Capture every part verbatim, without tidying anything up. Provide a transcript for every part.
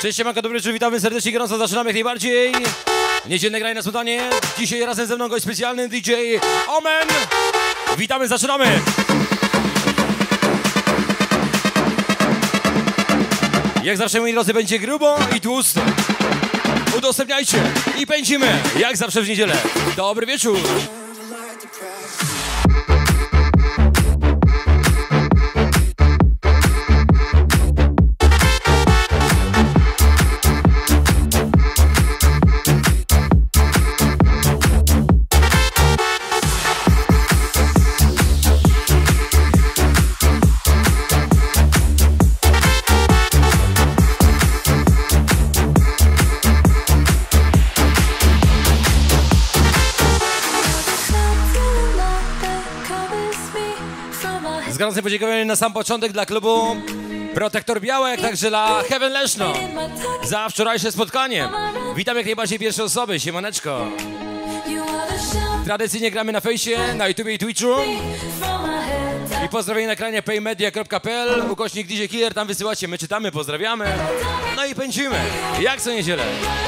Cześć, siemanko, dobry wieczór, witamy serdecznie, gorąco, zaczynamy jak najbardziej. Niedzielne granie na spotkanie. Dzisiaj razem ze mną gość specjalny, D J Omen. Witamy, zaczynamy. Jak zawsze, moi drodzy, będzie grubo i tłusto. Udostępniajcie i pędzimy, jak zawsze w niedzielę. Dobry wieczór. Z gorącym podziękowaniem na sam początek dla klubu Protektor Białek, także dla Heaven Leszno za wczorajsze spotkanie. Witam jak najbardziej pierwsze osoby, siemaneczko. Tradycyjnie gramy na fejsie, na YouTubie i Twitchu. I pozdrowienie na ekranie paymedia kropka p l, ukośnik D J Killer, tam wysyłacie, my czytamy, pozdrawiamy. No i pędzimy, jak co niedzielę.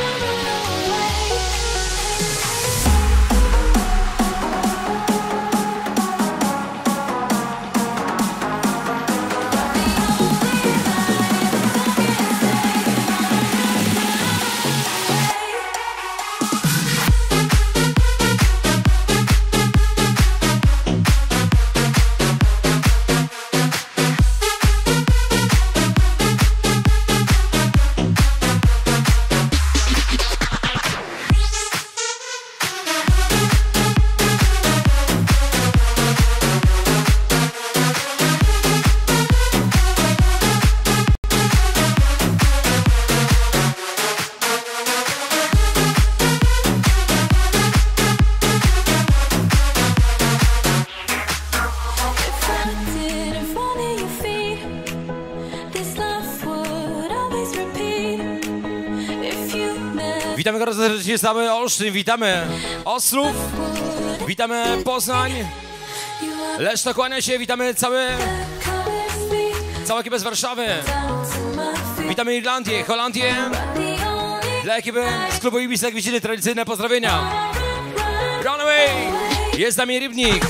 Witamy bardzo serdecznie cały Olsztyn, witamy Ostrów, witamy Poznań, Leszno, kłania się, witamy cały, całą ekipę z Warszawy, witamy Irlandię, Holandię, dla ekipy z klubu Ibis, jak widzicie, tradycyjne pozdrowienia. Runaway, jest z nami Rybnik.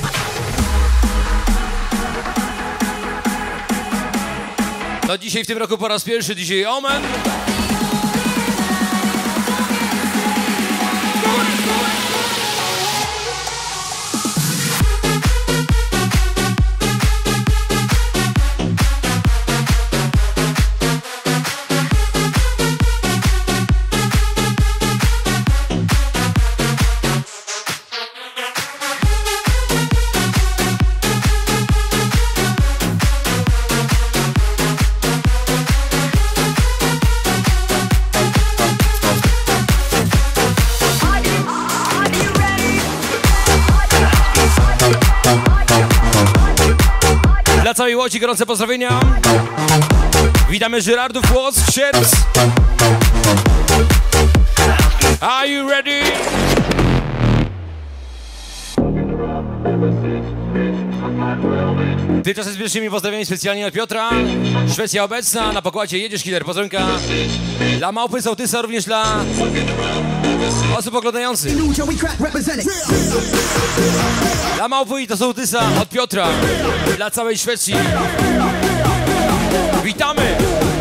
No dzisiaj w tym roku po raz pierwszy D J Omen. Dla całej Łodzi gorące pozdrowienia. Witamy Żyrardów, Łock, Sierps. Are you ready? Tymczasem z pierwszymi pozdrowieniami specjalnie od Piotra. Szwecja obecna, na pokładzie jedziesz, Killer, pozdrowionka. Dla Małpy, Sołtysa, również dla osób oglądających. Dla Małpy i to Sołtysa od Piotra. Dla całej Szwecji. Witamy!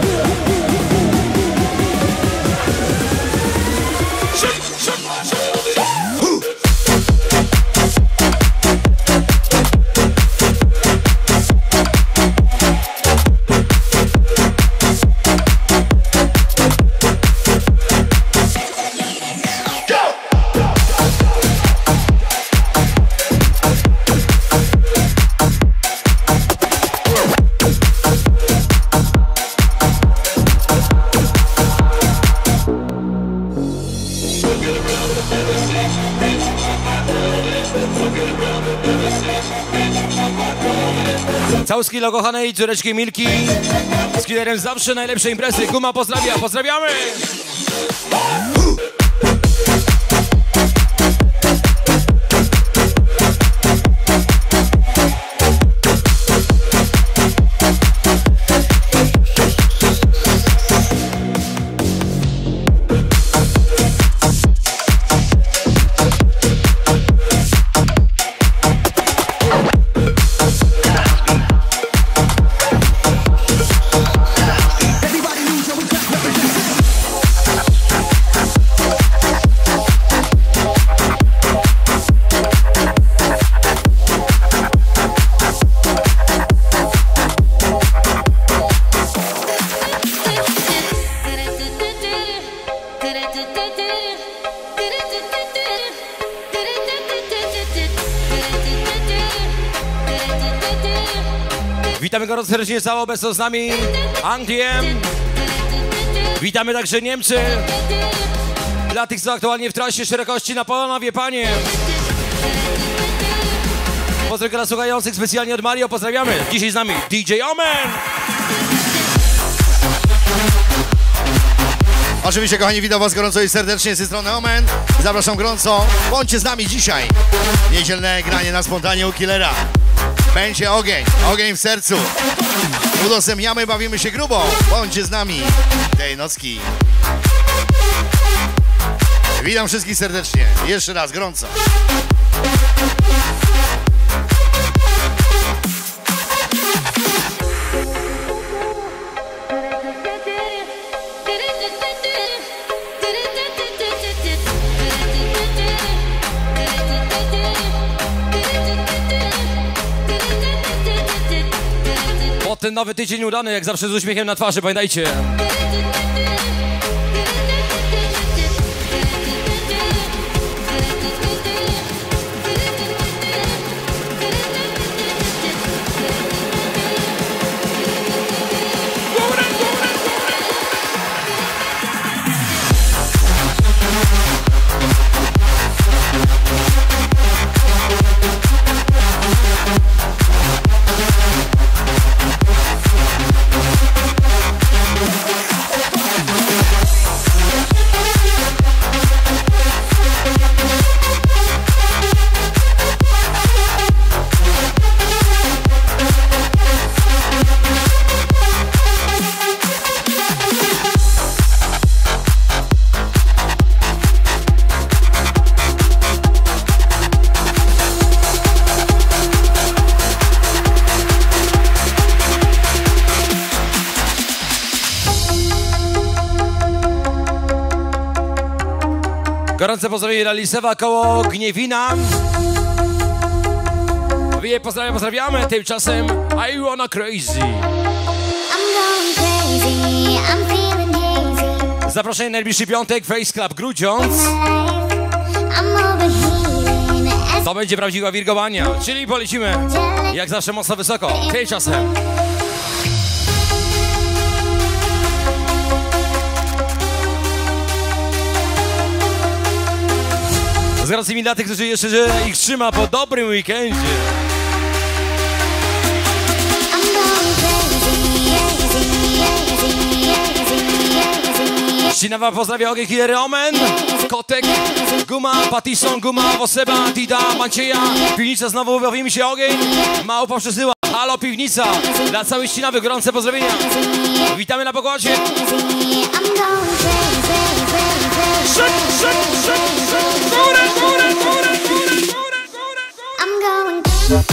Całuski dla kochanej córeczki Milki. Z Killerem zawsze najlepsze imprezy. Kuma pozdrawia, pozdrawiamy! Witamy gorąco serdecznie całą obecną z nami Anglię. Witamy także Niemcy. Dla tych, co aktualnie w trasie szerokości na Polonowie, panie. Pozdrowienia dla słuchających specjalnie od Mario. Pozdrawiamy. Dzisiaj z nami D J Omen. Oczywiście, kochani, witam was gorąco i serdecznie ze strony Omen. Zapraszam gorąco. Bądźcie z nami dzisiaj. Niedzielne granie na spontanie u Killera. Będzie ogień, ogień w sercu. Udostępniamy, bawimy się grubo. Bądźcie z nami tej nocki. Witam wszystkich serdecznie. Jeszcze raz gorąco. Ten nowy tydzień udany, jak zawsze z uśmiechem na twarzy, pamiętajcie. Gorące pozdrowienie dla Lisewa koło Gniewina. Wy pozdrawiam, pozdrawiamy. Tymczasem I wanna crazy. Zaproszenie na najbliższy piątek, Face Club Grudziądz. To będzie prawdziwa wirgowania, czyli polecimy jak zawsze mocno wysoko. Tymczasem z racji dla tych, którzy jeszcze że ich trzyma po dobrym weekendzie. Ścinawa pozdrawia Ogień Killer Omen, Kotek, Guma, Patison, Guma, Woseba, Tida, Mancieja, Piwnica znowu bawimy się Ogień, Małpa przesyła, halo Piwnica, dla całej Ścinawy gorące pozdrowienia. Witamy na pokładzie. Shut, shut, shut, shut. Górę, górę, górę, górę, górę, górę. I'm going.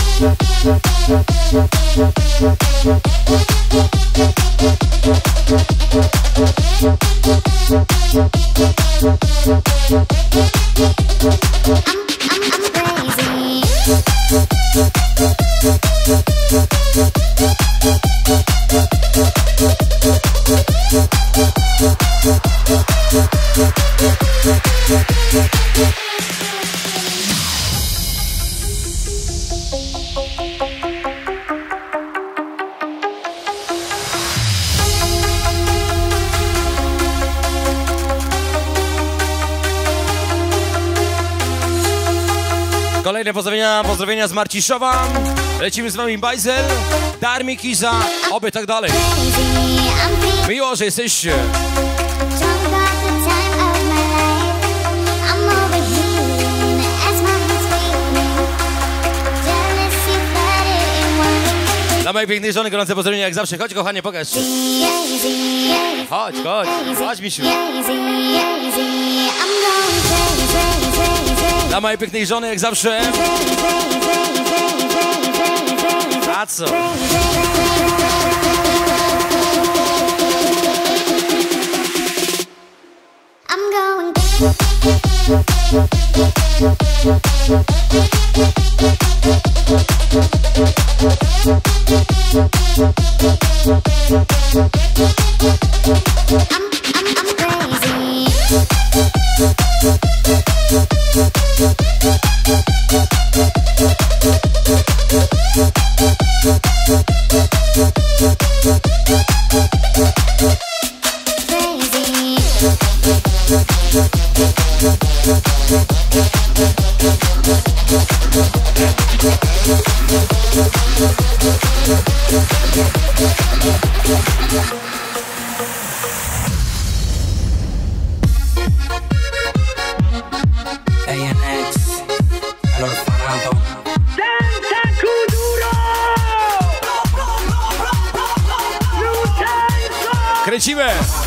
Kolejne pozdrowienia, pozdrowienia z Marciszowa. Lecimy z wami Bajzel, Darmi, Kiza, oby tak dalej. Miło, że jesteście. Dla mojej pięknej żony gorące pozdrowienia jak zawsze. Chodź kochanie, pokaż. Chodź, chodź, chodź misiu. Dla mojej pięknej żony jak zawsze. A co? I'm going. I'm, I'm, I'm crazy. Kręcimy!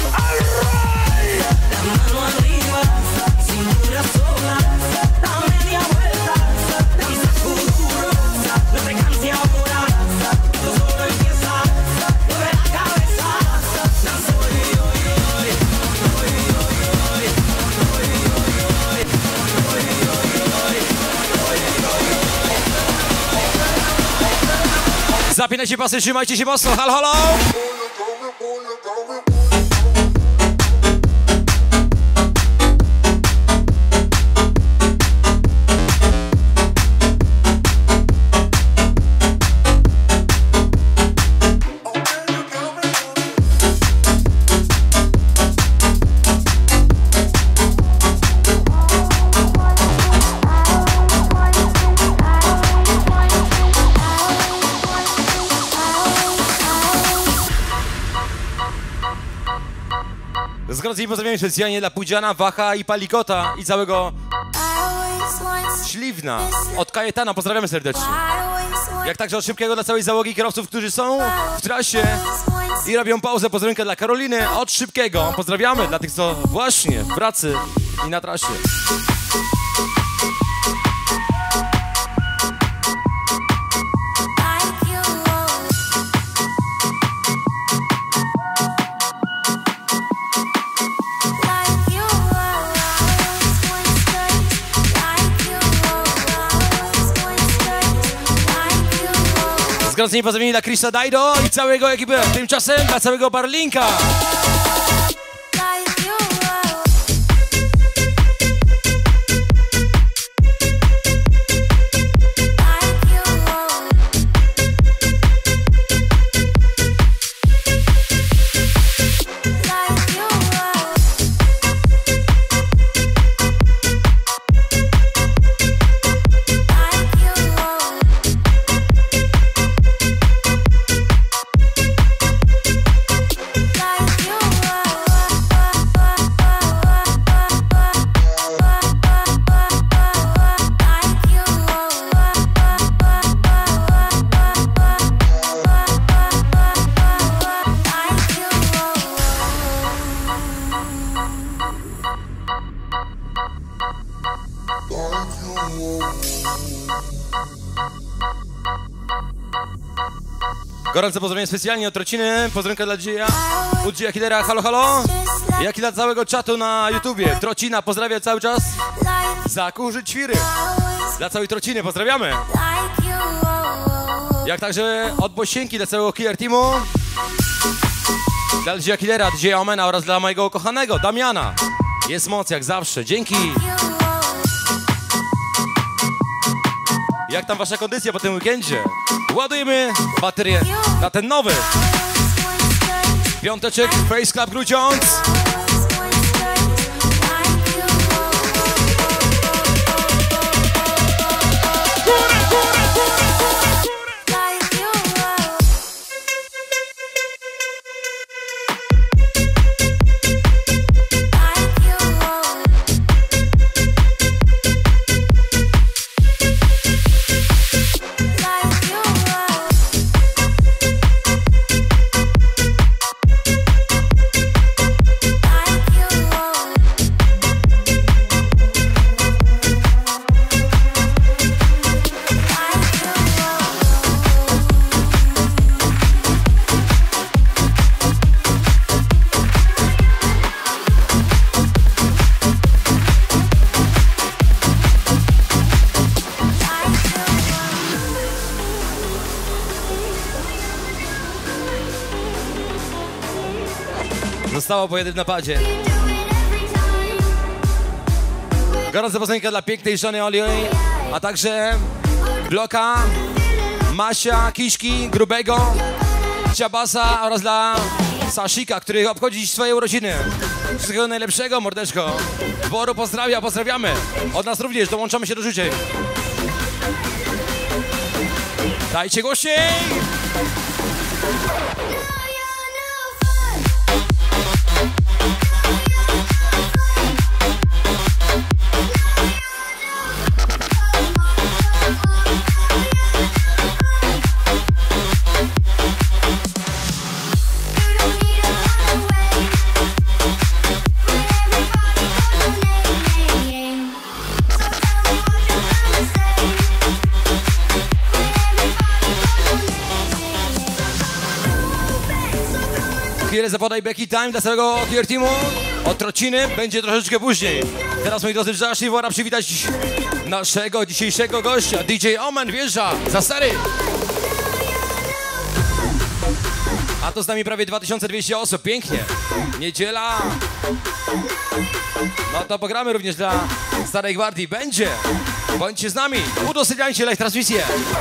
Zapinajcie pasy, trzymajcie się mocno, halo, halo! I pozdrawiam specjalnie dla Pudziana, Wacha i Palikota i całego Śliwna. Od Kajetana pozdrawiamy serdecznie. Jak także od Szybkiego dla całej załogi kierowców, którzy są w trasie i robią pauzę. Pozdrowionkę dla Karoliny od Szybkiego. Pozdrawiamy dla tych, co właśnie w pracy i na trasie. Zgromadzenie pozdrowienia dla Chrisa Dajdo i całego ekipy. Tymczasem dla całego Barlinka. Gorące pozdrowienie specjalnie od Trociny, pozdrowionka dla Dzieja, od Dzieja Killera, halo, halo, jak i dla całego czatu na YouTubie. Trocina pozdrawia cały czas, Zakurzy Ćwiry, dla całej Trociny pozdrawiamy. Jak także od Bosienki dla całego Killer Teamu, dla Dzieja Killera, Dzieja Omena oraz dla mojego ukochanego Damiana. Jest moc jak zawsze, dzięki. Jak tam wasza kondycja po tym weekendzie? Ładujemy baterię na ten nowy piąteczek Face Club Grudziądz. Zostało po jednym napadzie. Gorąca pozdrowienia dla pięknej żony Oli, a także Bloka, Masia, Kiszki, Grubego, Ciabasa oraz dla Saszika, który obchodzi dziś swoje urodziny. Wszystkiego najlepszego, mordeczko. Dworu pozdrawia, pozdrawiamy. Od nas również dołączamy się do życzeń. Dajcie głośniej! Chwilę zapodaj Becky Time dla całego Kier Teamu. Od Trociny będzie troszeczkę później. Teraz, moi drodzy, zacznij wora przywitać naszego dzisiejszego gościa. D J Omen wjeżdża za stary. A to z nami prawie dwa tysiące dwieście osób. Pięknie. Niedziela. No to pogramy również dla Starej Gwardii. Będzie. Bądźcie z nami. Udostępniajcie live transmisję.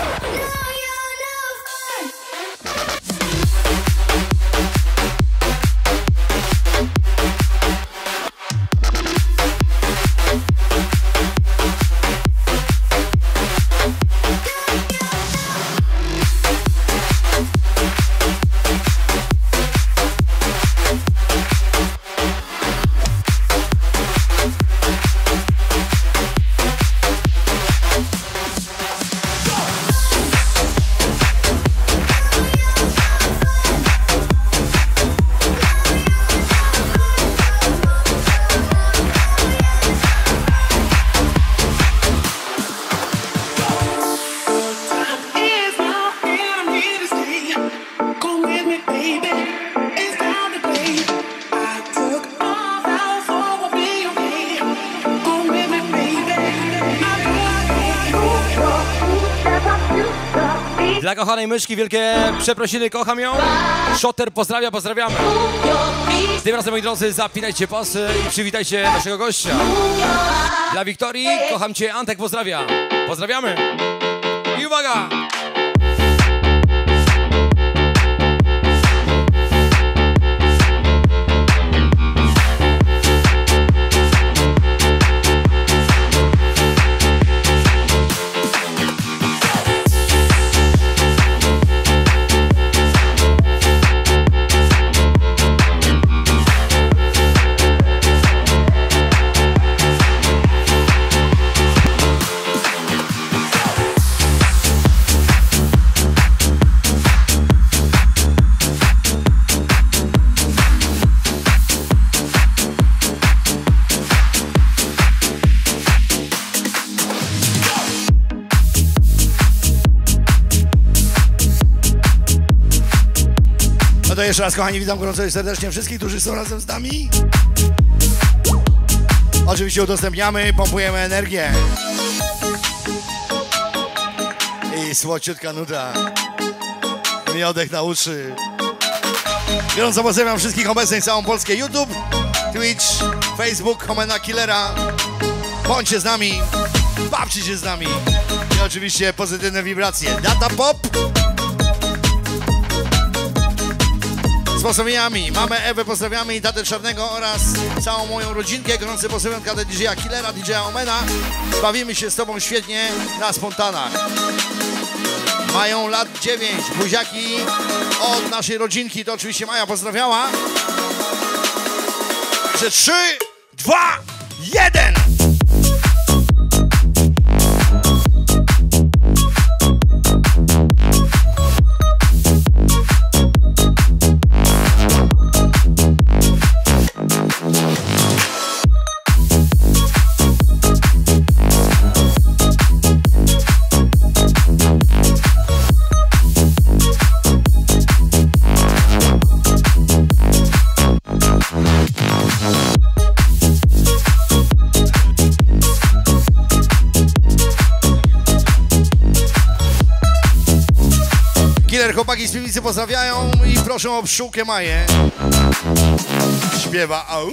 Dla kochanej myszki wielkie przeprosiny, kocham ją. Shotter pozdrawia, pozdrawiamy. Tym razem, moi drodzy, zapinajcie pasy i przywitajcie naszego gościa. Dla Wiktorii, kocham cię, Antek pozdrawia. Pozdrawiamy. I uwaga! No to jeszcze raz, kochani, witam gorąco i serdecznie wszystkich, którzy są razem z nami. Oczywiście udostępniamy, pompujemy energię. I słodciutka nuda. Miodek na uszy. Gorąco pozdrawiam wszystkich obecnych, całą Polskę. YouTube, Twitch, Facebook, Omena Killera. Bądźcie z nami, bawcie się z nami. I oczywiście pozytywne wibracje. Data Pop. Z pozdrowieniami mamy Ewę, pozdrawiamy i Tatę Czarnego oraz całą moją rodzinkę. Gorący pozdrawiam D J a Killera, D J a Omena. Bawimy się z tobą świetnie na spontanach. Mają lat dziewięć, buziaki od naszej rodzinki, to oczywiście Maja pozdrawiała. Że trzy, dwa, jeden. Chłopaki z piwnicy pozdrawiają i proszę o pszczółkę Maję. Śpiewa au.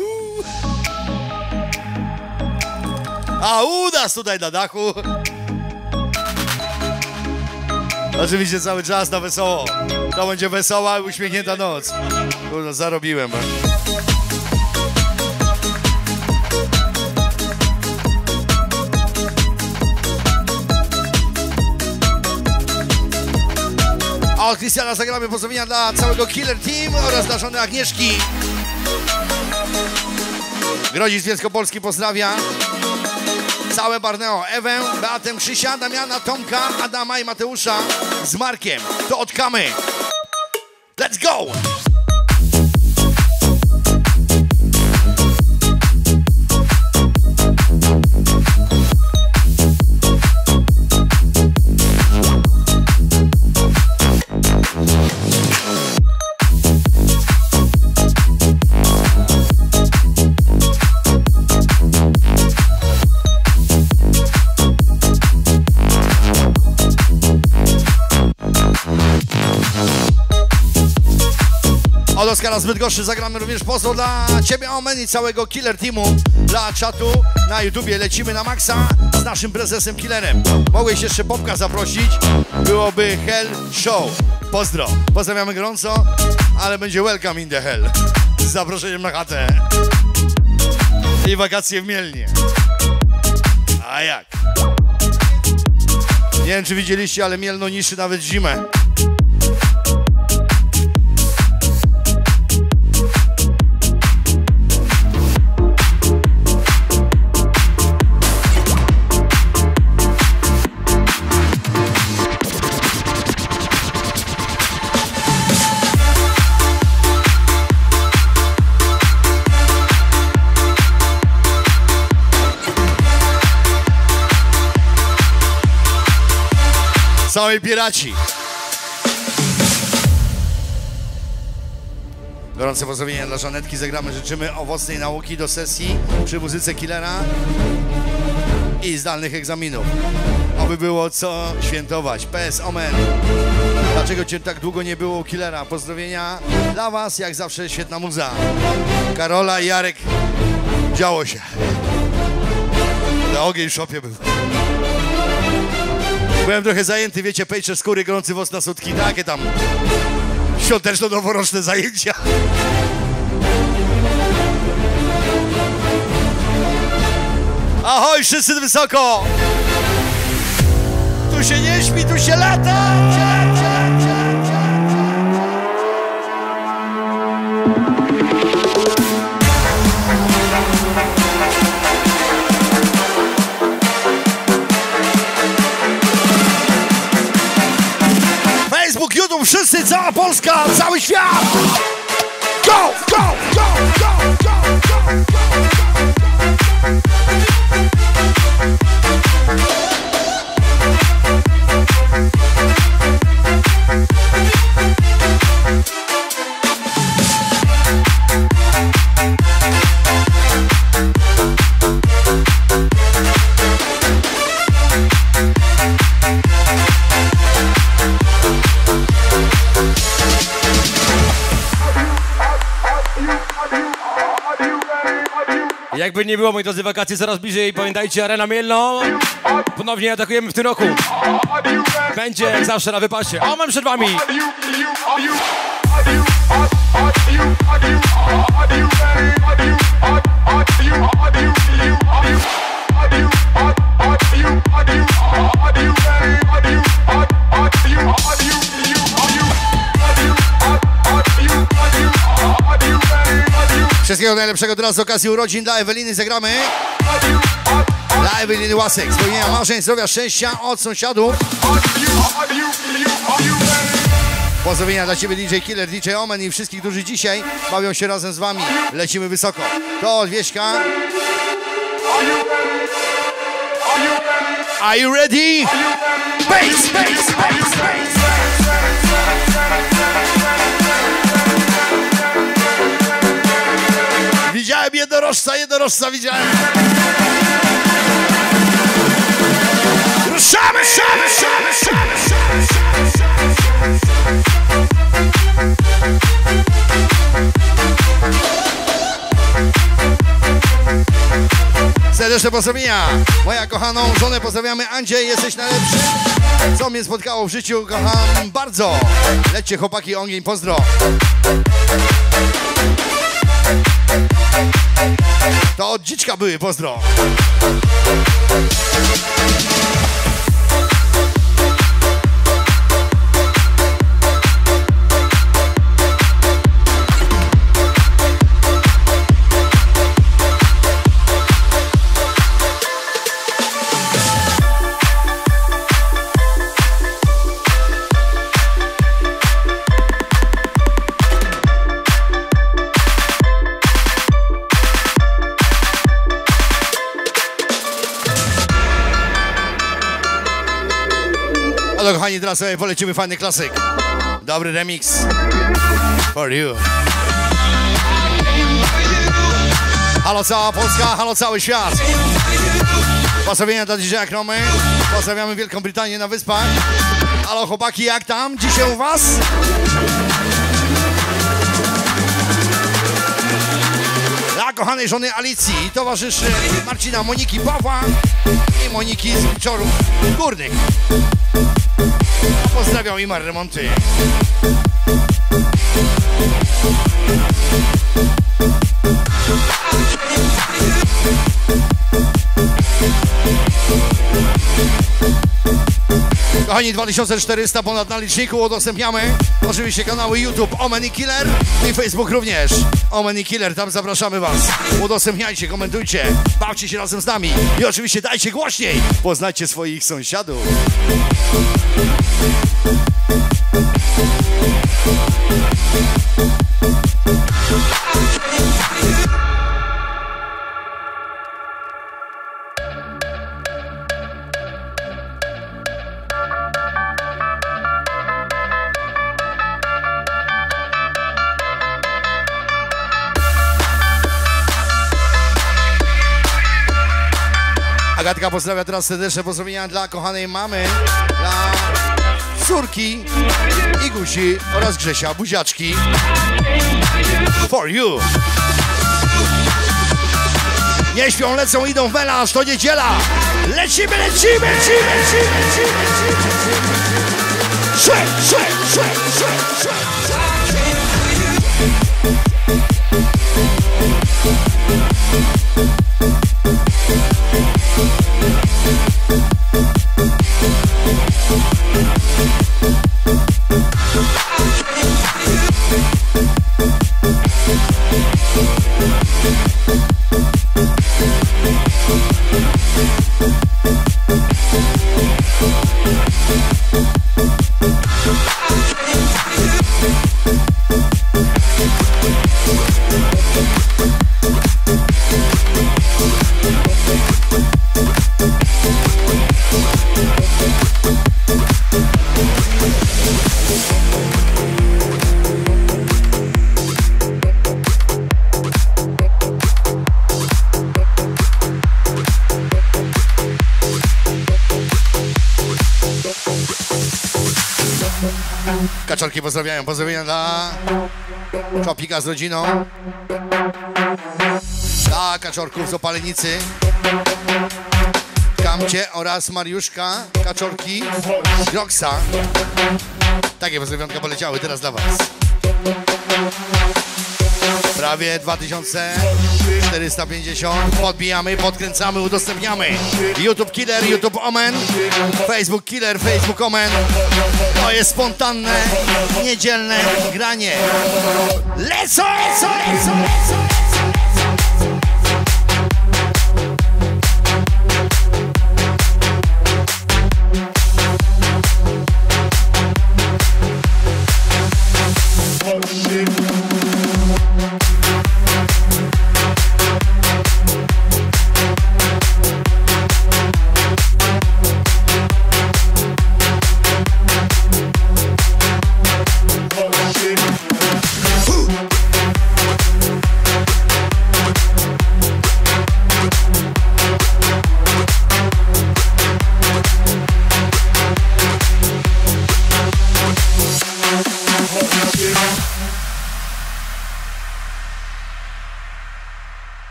A u nas tutaj na dachu. Oczywiście cały czas na wesoło. To będzie wesoła i uśmiechnięta noc. Kurde, zarobiłem. A od Krystiana zagramy pozdrowienia dla całego Killer Team oraz dla żony Agnieszki. Grodzic Wielkopolski pozdrawia. Całe Barneo, Ewę, Beatę, Krzysia, Damiana, Tomka, Adama i Mateusza z Markiem. To odkamy. Let's go! Od Oskara z Bydgoszczy zagramy również pozdro dla Ciebie, Omen, i całego Killer Teamu, dla czatu na YouTubie. Lecimy na maksa z naszym prezesem Killerem. Mogłeś jeszcze Popka zaprosić, byłoby Hell Show. Pozdro, pozdrawiamy gorąco, ale będzie welcome in the hell z zaproszeniem na chatę i wakacje w Mielnie. A jak? Nie wiem, czy widzieliście, ale Mielno niszczy nawet zimę. Sami piraci. Gorące pozdrowienia dla Żanetki. Zagramy, życzymy owocnej nauki do sesji przy muzyce Killera i zdalnych egzaminów. Oby było co świętować. P S Omen. Dlaczego Cię tak długo nie było u Killera? Pozdrowienia dla Was, jak zawsze świetna muza. Karola i Jarek. Działo się. Na ogień w szopie był. Byłem trochę zajęty, wiecie, pejcze skóry, gorący wos na sutki, takie tam świąteczno-noworoczne zajęcia. Ahoj, wszyscy wysoko! Tu się nie śpi, tu się lata! Facebook, YouTube, wszyscy, cała Polska, cały świat! Go, go, go, go, go, go, go! Jakby nie było, moi drodzy, wakacje coraz bliżej. Pamiętajcie, Arena Mielno. Ponownie atakujemy w tym roku. Będzie jak zawsze na wypasie. O, mam przed wami. Wszystkiego najlepszego teraz z okazji urodzin dla Eweliny zagramy. Dla Eweliny Łasek. Spełnienia marzeń, zdrowia, szczęścia od sąsiadów. Pozdrowienia dla Ciebie D J Killer, D J Omen i wszystkich, którzy dzisiaj bawią się razem z Wami. Lecimy wysoko. To od Wieśka. Are you ready? Bass, bass, bass, bass. Widziałem jednorożca, jednorożca widziałem. Ruszamy, ruszamy, ruszamy, ruszamy, ruszamy. Serdeczne pozdrowienia. Moja kochaną żonę pozdrawiamy. Andrzej, jesteś najlepszy. Co mnie spotkało w życiu, kocham bardzo. Lećcie chłopaki, ogień, pozdro. To od dziczka były, pozdro. Ale kochani, teraz sobie polecimy fajny klasyk. Dobry remix. For you. Halo cała Polska, halo cały świat. Pozdrowienia dla D J Kromy. Pozdrawiamy Wielką Brytanię na Wyspach. Halo chłopaki, jak tam dzisiaj u was? Dla kochanej żony Alicji towarzyszy Marcina, Moniki, Pawła i Moniki z Wieczorów Górnych. Pozdrawiam i Mar Remonty. Kochani, dwa tysiące czterysta ponad na liczniku, udostępniamy oczywiście kanały YouTube Omen i Killer i Facebook również. Omen i Killer, tam zapraszamy was. Udostępniajcie, komentujcie, bawcie się razem z nami i oczywiście dajcie głośniej, poznajcie swoich sąsiadów. Agatka pozdrawia teraz serdeczne pozdrowienia dla kochanej mamy, dla córki Igusi oraz Grzesia, buziaczki. For you. Nie śpią, lecą, idą w melanż, to niedziela. Lecimy, lecimy, lecimy, lecimy, lecimy. Szek, szek, szek, szek, szek, Kaczorki pozdrawiają, pozdrowienia dla Czopika z rodziną, dla kaczorków z Opalenicy, Kamcie oraz Mariuszka, kaczorki z Roxa. Takie pozdrowionka poleciały teraz dla was. Prawie dwa tysiące czterysta pięćdziesiąt. Podbijamy, podkręcamy, udostępniamy. YouTube Killer, YouTube Omen, Facebook Killer, Facebook Omen. To jest spontanne, niedzielne granie. Lecą, lecą, lecą, lecą.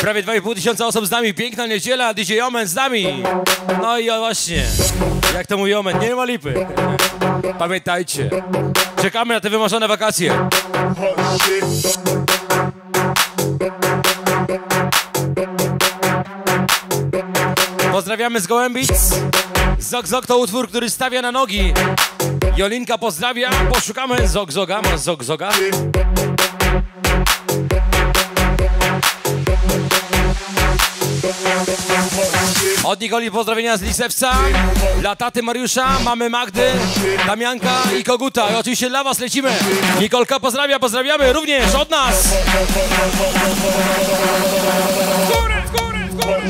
Prawie dwa i pół tysiąca osób z nami. Piękna niedziela, D J Omen z nami. No i właśnie, jak to mówi Omen, nie ma lipy. Pamiętajcie, czekamy na te wymarzone wakacje. Pozdrawiamy z Gołębic. Zog Zog to utwór, który stawia na nogi. Jolinka pozdrawia, poszukamy Zog Zoga, masz Zog Zoga. Od Nikoli pozdrowienia z Lisewca, dla taty Mariusza, mamy Magdy, Damianka i Koguta. I oczywiście dla was lecimy. Nikolka pozdrawia, pozdrawiamy również od nas. W górę, w górę, w górę.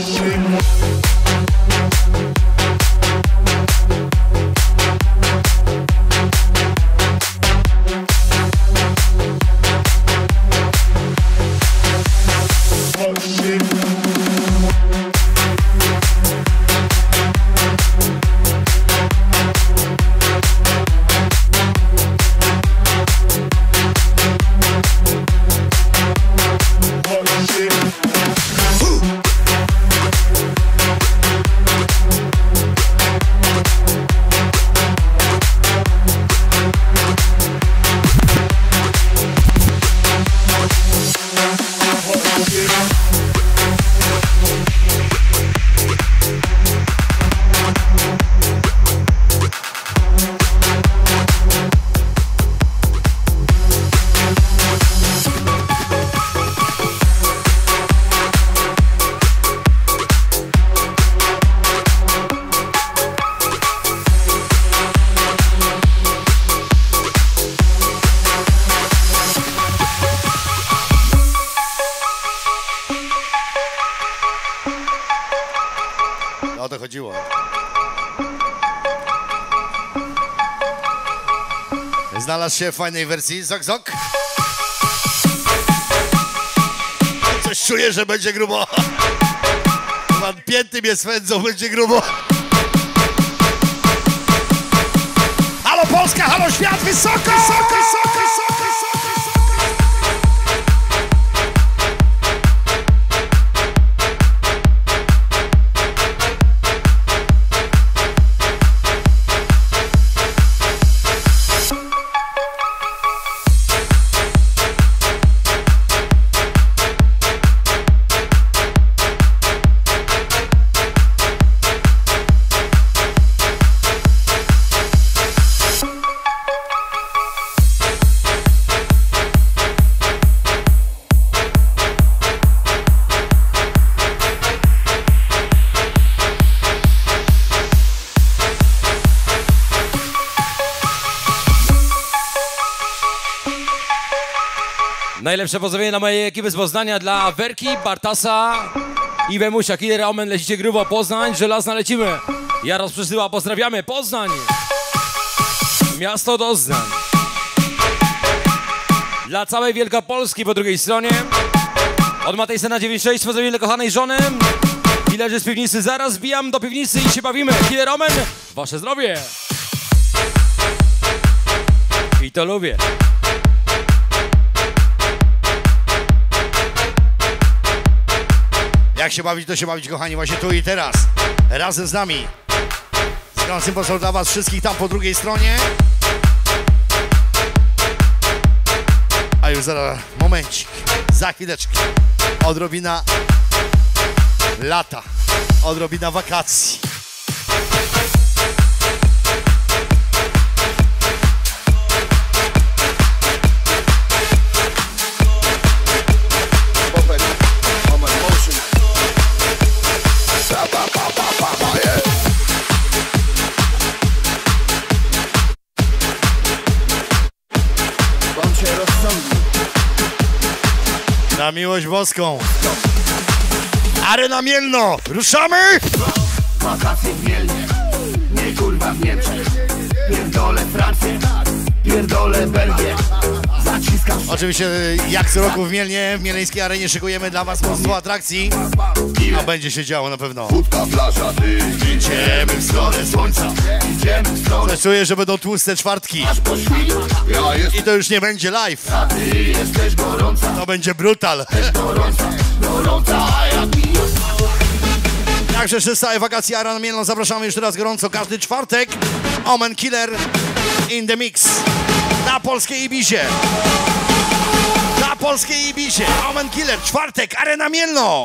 O to chodziło. Znalazł się w fajnej wersji. Zok, zok. Coś czuję, że będzie grubo. Pan pięty mnie swędzą, będzie grubo. Halo Polska, halo świat, wysoko, wysoko, wysoko, wysoko, wysoko. Najlepsze pozdrowienie dla mojej ekipy z Poznania, dla Werki, Bartasa i Wemusia. Killer Omen, lecicie grubo, Poznań, żelazna lecimy. Jaros przysyła, pozdrawiamy, Poznań. Miasto doznań. Dla całej Wielkopolski po drugiej stronie. Od Matejsena dziewięćdziesiąt sześć, pozdrowienie dla kochanej żony. Killerzy z piwnicy, zaraz zbijam do piwnicy i się bawimy. Killer Omen, wasze zdrowie. I to lubię. Jak się bawić, to się bawić, kochani, właśnie tu i teraz. Razem z nami. Z gorącym pozdrowiem dla was wszystkich tam po drugiej stronie. A już zaraz, momencik, za chwileczkę. Odrobina lata, odrobina wakacji. Na miłość boską. Arena Mielno, ruszamy! Wakacje w Mielnie, nie kurwa w Niemczech. Pierdolę Francję, pierdolę Belgię. Zaciskam. Oczywiście jak co roku w Mielnie, w Mieleńskiej Arenie szykujemy dla was mnóstwo atrakcji. A będzie się działo na pewno. Wódka, plaża, ty. Idziemy w stronę słońca. Idziemy w stronę. Czuję, że będą tłuste czwartki. Aż po świt. Ja jestem. I to już nie będzie live. A ty jesteś gorąca. To będzie brutal. Gorąca, gorąca. Także przez całe wakacje Arena Mielno zapraszamy jeszcze raz gorąco. Każdy czwartek Omen Killer in the mix. Na polskiej Ibizie. Na polskiej Ibizie. Omen Killer, czwartek, Arena Mielno.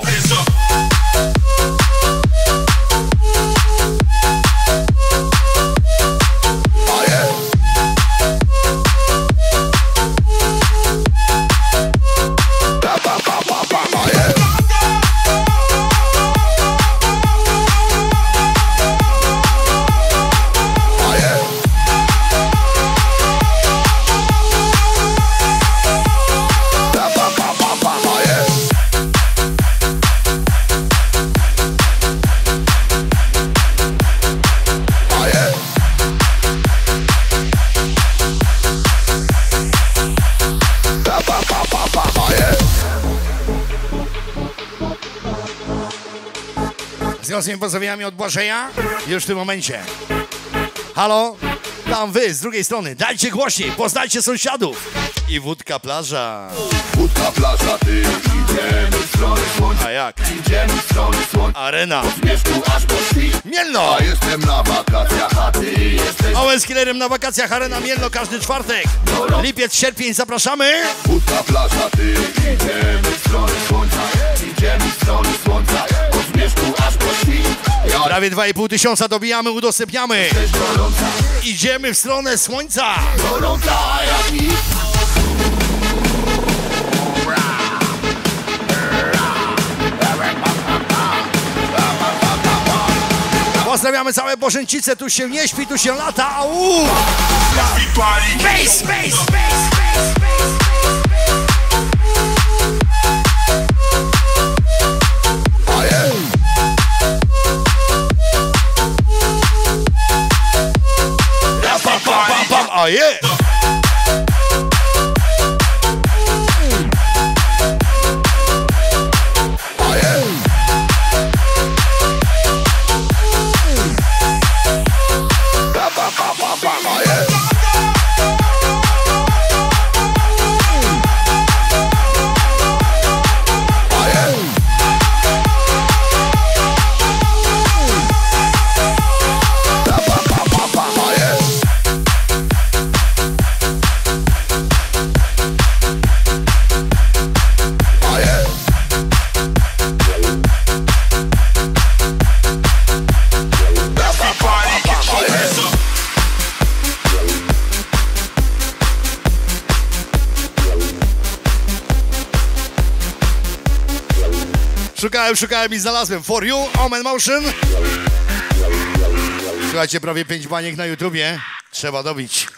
Z tymi pozdrowieniami od Błażeja już w tym momencie. Halo? Tam wy, z drugiej strony. Dajcie głośniej, poznajcie sąsiadów. I wódka plaża. Wódka plaża, ty, idziemy w stronę słońca. A jak? Idziemy w stronę słońca. Arena. Od zmierzchu aż po świt. Mielno. A jestem na wakacjach, a ty jesteś... Omen z Killerem na wakacjach, Arena Mielno każdy czwartek. Lipiec, sierpień, zapraszamy. Wódka plaża, ty, idziemy w stronę słońca. Idziemy w stronę słońca. Od zmierzchu aż po świt. Ja Prawie dwa i pół tysiąca dobijamy, udostępniamy. jesteś gorąca. Idziemy w stronę słońca. Gorąca jak nic. Pozdrawiamy całe Bożęcice, tu się nie śpi, tu się lata, au! Space, space, space, space, space. A je! Szukałem, szukałem i znalazłem. For You, Omen Motion. Słuchajcie, prawie pięć baniek na YouTubie. Trzeba dobić.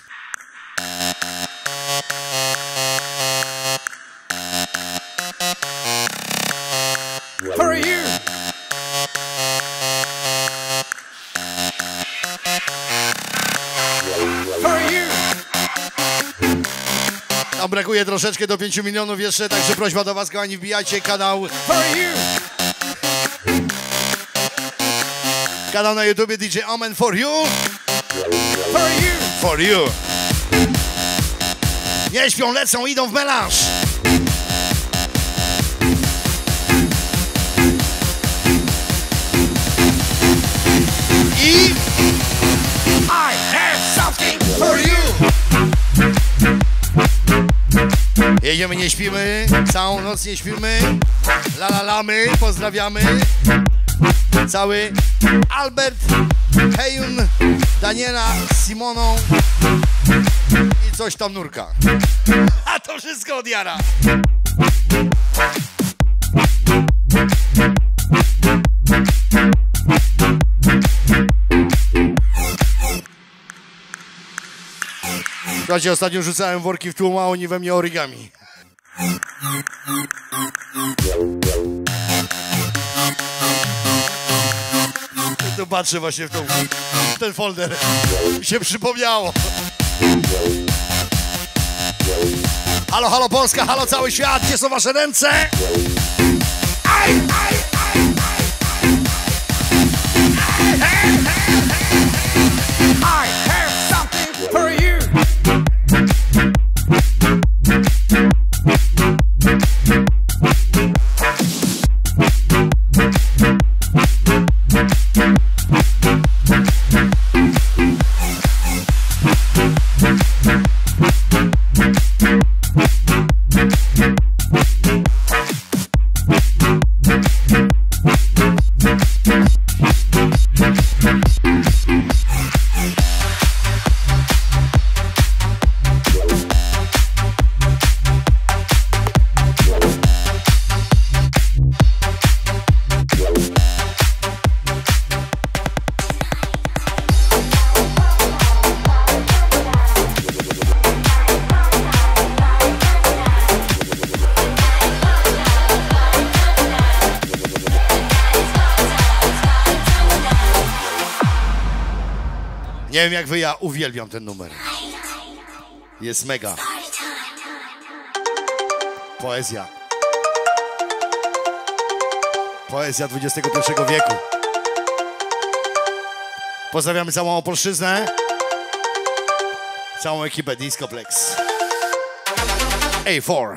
For You. For You. Tam brakuje troszeczkę do pięciu milionów jeszcze, także prośba do was, kochani, wbijajcie kanał For You. Kanał na YouTubie D J Omen For You. For You. For You. Nie śpią, lecą, idą w melanż. I I have something for you. Jedziemy, nie śpimy, całą noc nie śpimy. La la lamy, pozdrawiamy. Cały Albert, Hejun, Daniela, Simoną i coś tam Nurka. A to wszystko od Jara. Słuchajcie, ostatnio rzucałem worki w tłum, a oni we mnie origami. To patrzę właśnie w, tą, w ten folder. Mi się przypomniało. Halo, halo Polska, halo cały świat, gdzie są wasze ręce? Aj, aj, aj, aj, aj. I have something for you. Nie wiem jak wy, ja uwielbiam ten numer. Jest mega. Poezja. Poezja dwudziestego pierwszego wieku. Pozdrawiamy całą Opolszczyznę. Całą ekipę Discoplex. A cztery.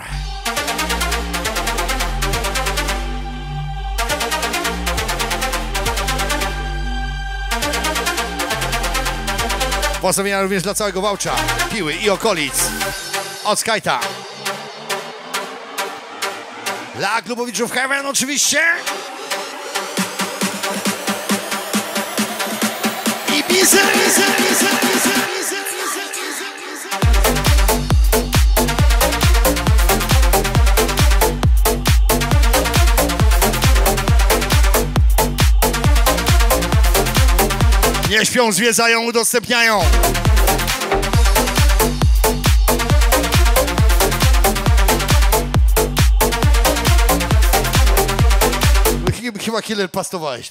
Pozdrowienia również dla całego Wałcza, Piły i okolic. Od Skajta. Dla klubowiczów Heaven oczywiście. I Bizy, Bizy, Bizy, Bizy, Bizy, Bizy. Nie śpią, zwiedzają, udostępniają. Chyba Killer pastowałeś.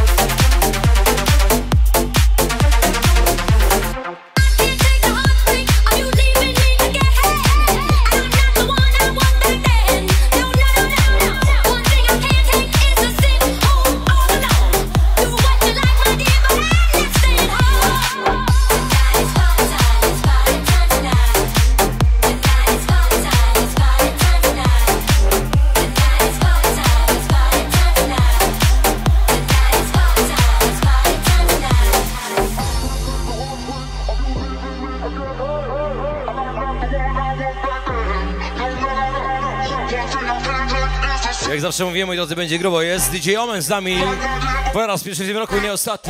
Jak zawsze mówię, moi drodzy, będzie grubo. Jest D J Omen z nami. Po raz pierwszy w tym roku, nie ostatni.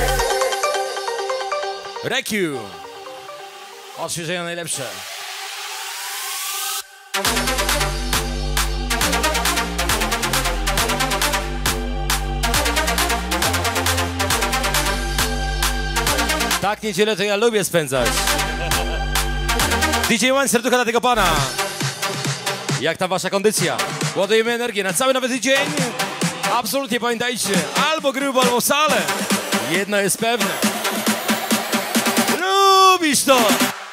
Rekiu. Odświeżenia najlepsze. Tak, niedzielę to ja lubię spędzać. D J Omen, serducha dla tego pana. Jak ta wasza kondycja? Ładujemy energię na cały nawet dzień. Absolutnie pamiętajcie, albo grubo, albo wcale. Jedno jest pewne. Lubisz to!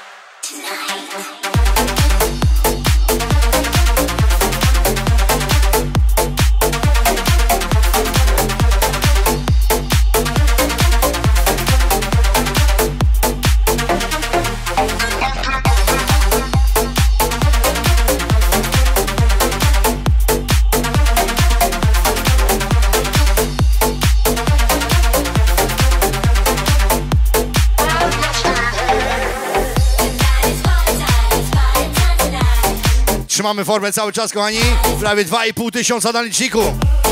Trzymamy formę cały czas, kochani. Prawie dwa i pół tysiąca na liczniku.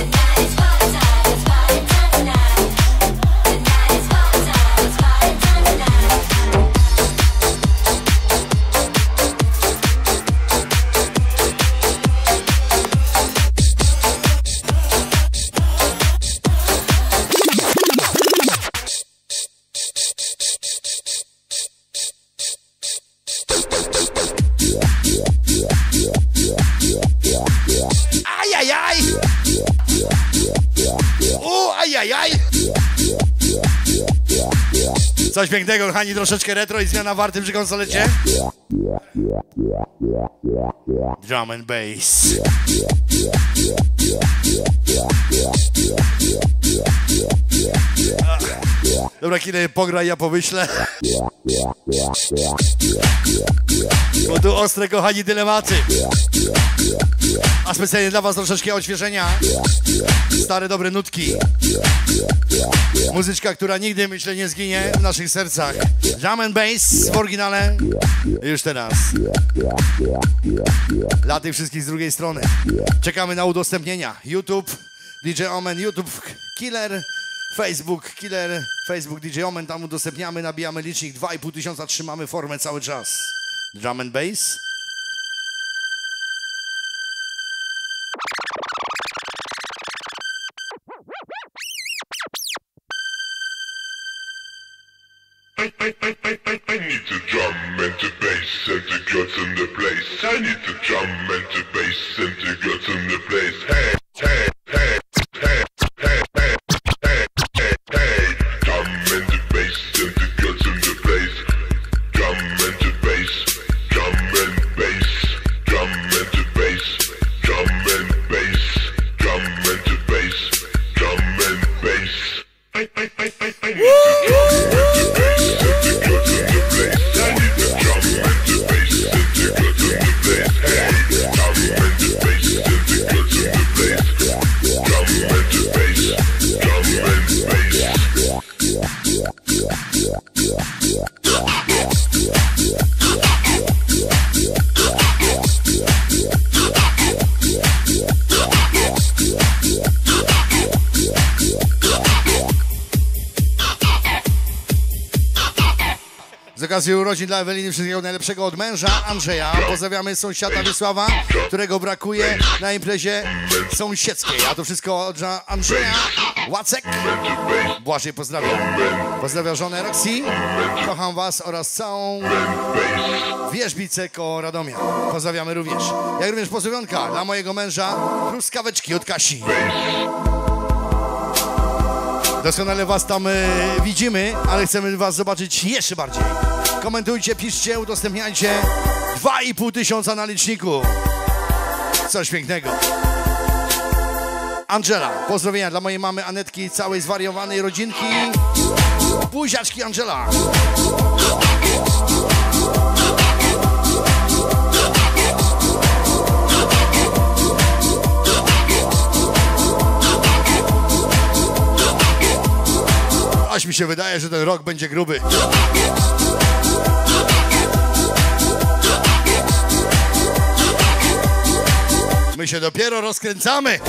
Coś pięknego, kochani, troszeczkę retro i zmiana warty przy konsolecie. Drum and bass. Dobra, kiedy pograj, ja powyślę. Bo tu ostre, kochani, dylematy. A specjalnie dla was troszeczkę odświeżenia. Stare, dobre nutki. Muzyczka, która nigdy, myślę, nie zginie w naszych sercach. Drum and bass w oryginale. Już teraz. Dla tych wszystkich z drugiej strony. Czekamy na udostępnienia. YouTube, D J Omen, YouTube, Killer, Facebook, Killer, Facebook, D J Omen. Tam udostępniamy, nabijamy licznik. dwa i pół tysiąca, trzymamy formę cały czas. Drum and bass. I, I, I, I, I need to drum and to bass and to guts in the place. I need to drum and to bass and to guts in the place. Hey, hey, hey, hey, hey, hey, hey, hey, hey. Drum and to bass and to guts in the okazji urodzin dla Eweliny wszystkiego najlepszego od męża Andrzeja. Pozdrawiamy sąsiada Wiesława, którego brakuje na imprezie sąsiedzkiej. A to wszystko od Andrzeja. Łacek. Błażej pozdrawiam. Pozdrawia żonę Roxy. Kocham was oraz całą Wierzbicę koło Radomia. Pozdrawiamy również. Jak również pozdrowionka dla mojego męża truskaweczki od Kasi. Doskonale was tam y, widzimy, ale chcemy was zobaczyć jeszcze bardziej. Komentujcie, piszcie, udostępniajcie. Dwa i pół tysiąca na liczniku. Coś pięknego. Angela, pozdrowienia dla mojej mamy Anetki i całej zwariowanej rodzinki. Buziaczki Angela. Aż mi się wydaje, że ten rok będzie gruby. My się dopiero rozkręcamy.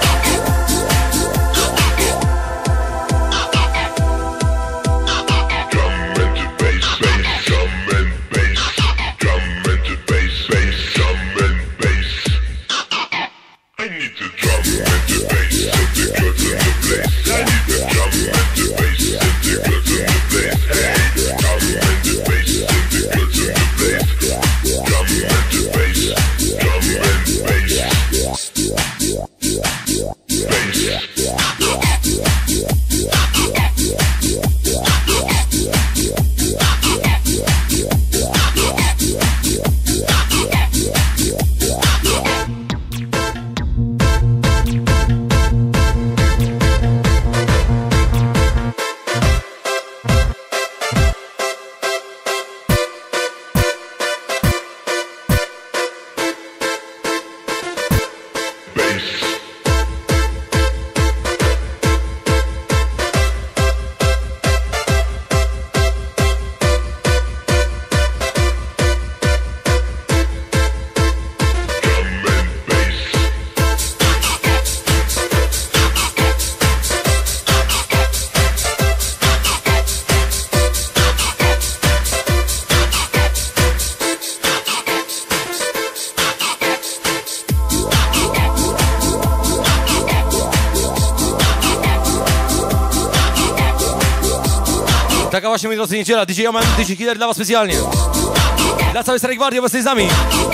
Taka właśnie, moi drodzy, niedziela. D J Omen, D J Killer dla was specjalnie. Dla całej Starej Gwardii obecnej z nami.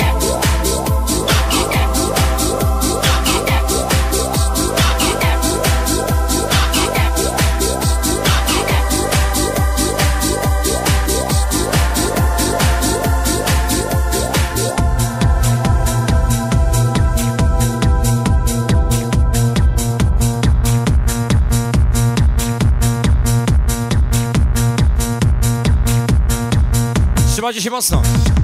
Trzymajcie się mocno.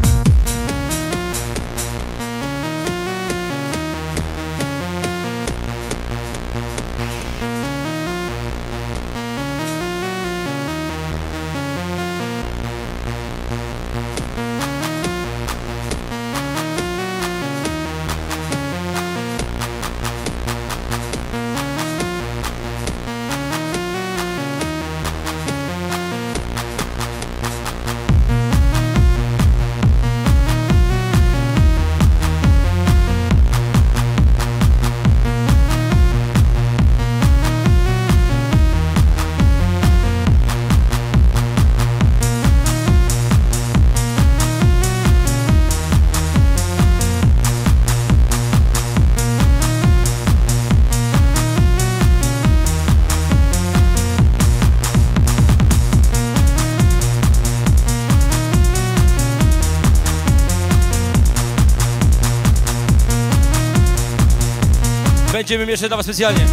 Będziemy jeszcze dla was specjalnie.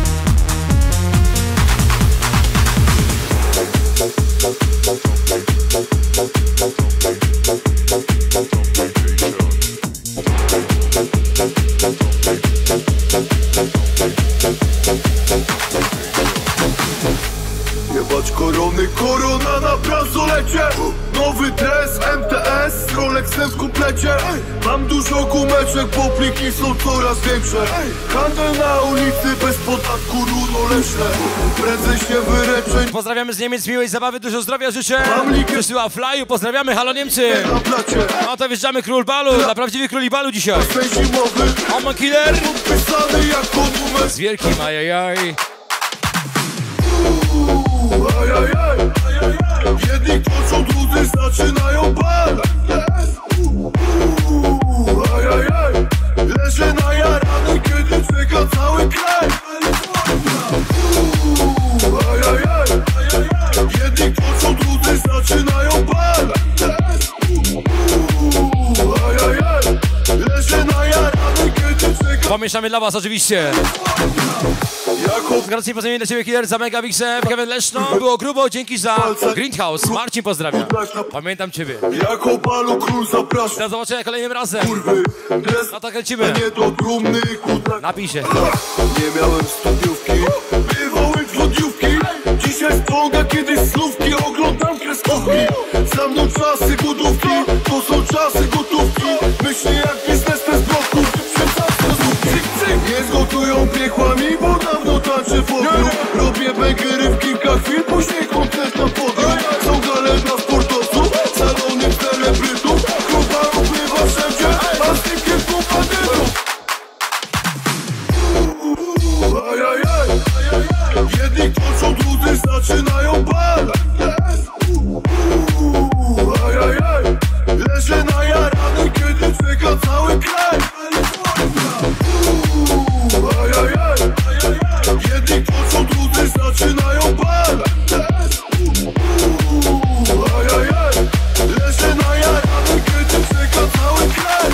Jebać korony, korona na bransolecie. Nowy dres, M T S, z Rolexem w komplecie. Mam dużo gumeczek, bo pliki są coraz większe. Handel na ulicy bez podatku, runo leśne. Prędzej się wyreczę. Pozdrawiamy z Niemiec, miłej zabawy, dużo zdrowia życzę. Przysyła Flyu, pozdrawiamy, halo Niemcy. No to wjeżdżamy król balu, dla prawdziwych króli balu dzisiaj. Oman Killer z wielkim ajajaj. Ajajaj, jedni toczą, drudzy zaczynają bal. Ajajaj, leżę najarany, kiedy czeka cały kraj. Ajajaj, jedni toczą, drudzy zaczynają bal. Ajajaj, leżę najarany, kiedy czeka. Pomieszamy dla was oczywiście. Z gracji pozdrowienia dla ciebie Killer, za Mega Bixem, Kevin Leszno, było grubo, dzięki za Greenhouse, Marcin pozdrawia. Pamiętam ciebie. Jako balu król zapraszam. Do zobaczenia kolejnym razem. Kurwy, dres, no tak lecimy. Nie do trumny, kutak. Napij się. Nie miałem studiówki, bywały dwudziówki. Dzisiaj strąga, kiedyś słówki, oglądam kreskówki. Za mną czasy budówki, to są czasy gotówki. Myślę jak biznes bez bloków, wyprzedzam wskazówki. Nie zgotują piekłami, bo dawno tańczę wokół. Robię bęgery w kilka chwil, później koncert na podium. Są galera sportowców, salony celebrytów. Grupa upływa wszędzie, a z tym kilku bandytów. Ajajaj, jedni toczą, drudzy zaczynają bal. Ajajaj, leżę najarany, kiedy czeka cały kraj. Ajajaj, jedni toczą, drudzy zaczynają bal. Ajajaj, leżę najarany, kiedy czeka cały kraj.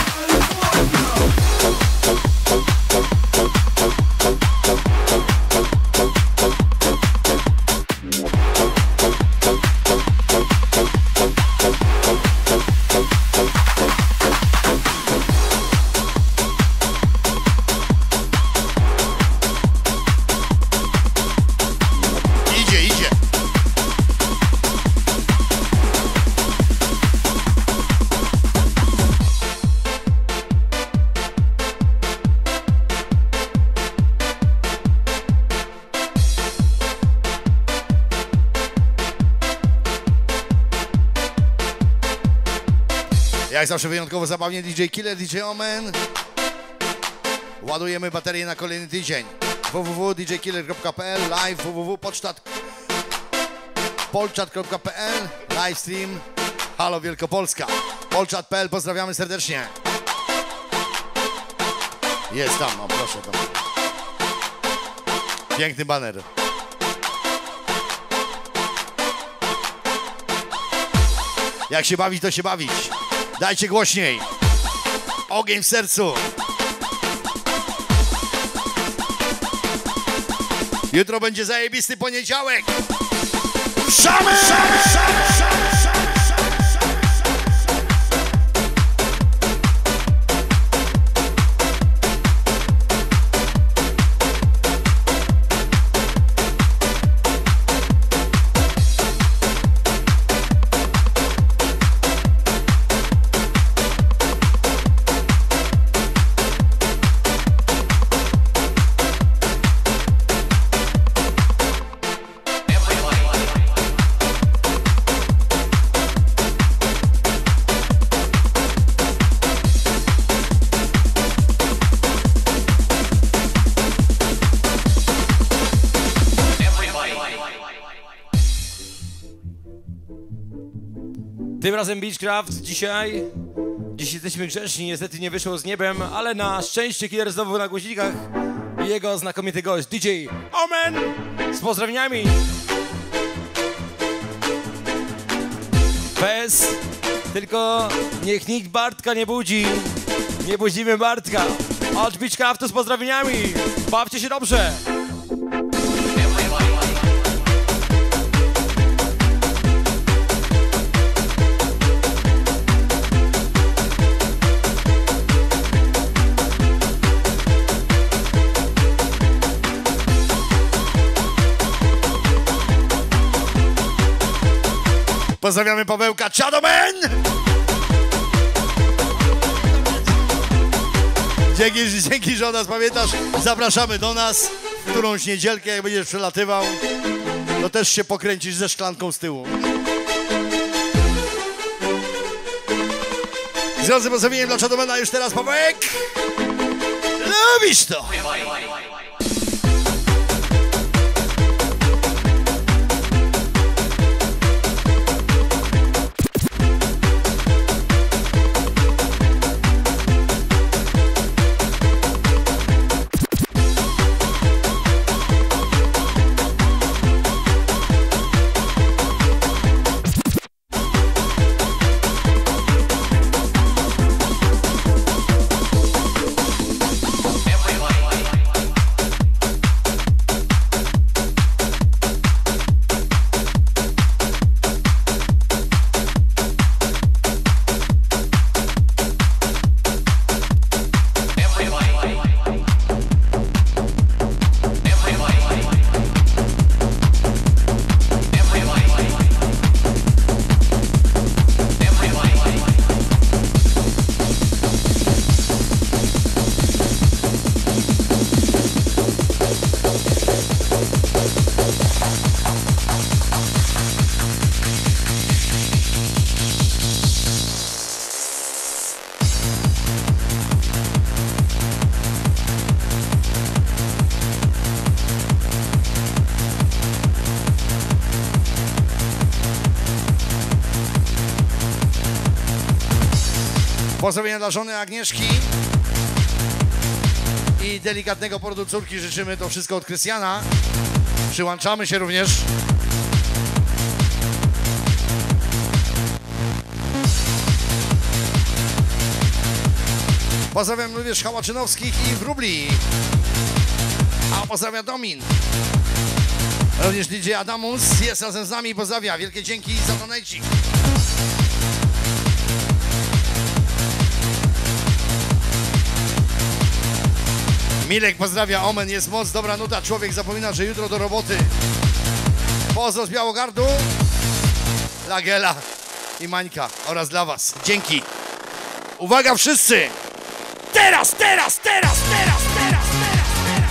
Jak zawsze wyjątkowo zabawnie D J Killer, D J Omen. Ładujemy baterię na kolejny tydzień. w w w kropka d j killer kropka p l, live w w w kropka polchat kropka p l, livestream. Halo Wielkopolska. polchat kropka p l, pozdrawiamy serdecznie. Jest tam, o proszę tam. Piękny baner. Jak się bawić, to się bawić. Dajcie głośniej. Ogień w sercu. Jutro będzie zajebisty poniedziałek. Ruszamy! Ruszamy! Ruszamy! Tym razem Beechcraft dzisiaj. Dziś jesteśmy grzeczni, niestety nie wyszło z niebem, ale na szczęście Killer znowu na głośnikach i jego znakomity gość D J Omen z pozdrowieniami. Bez, tylko niech nikt Bartka nie budzi. Nie budzimy Bartka. Od Beechcraftu z pozdrowieniami. Bawcie się dobrze. Pozdrawiamy Pawełka Chadomen! Dzięki, dzięki, że o nas pamiętasz. Zapraszamy do nas w którąś niedzielkę, jak będziesz przelatywał, to też się pokręcisz ze szklanką z tyłu. Z razy pozdrowieniem dla Chadomena już teraz, Pawełek! Lubisz to! Pozdrowienia dla żony Agnieszki i delikatnego porodu córki. Życzymy to wszystko od Krystiana. Przyłączamy się również. Pozdrawiam również Hałaczynowskich i Wróbli. A pozdrawia Domin. Również D J Adamus jest razem z nami i pozdrawia. Wielkie dzięki za donajcik. Milek pozdrawia, Omen, jest moc, dobra nuta, człowiek zapomina, że jutro do roboty. Pozdro z Białogardu, Lagela i Mańka oraz dla was. Dzięki. Uwaga wszyscy! Teraz, teraz, teraz, teraz, teraz, teraz, teraz.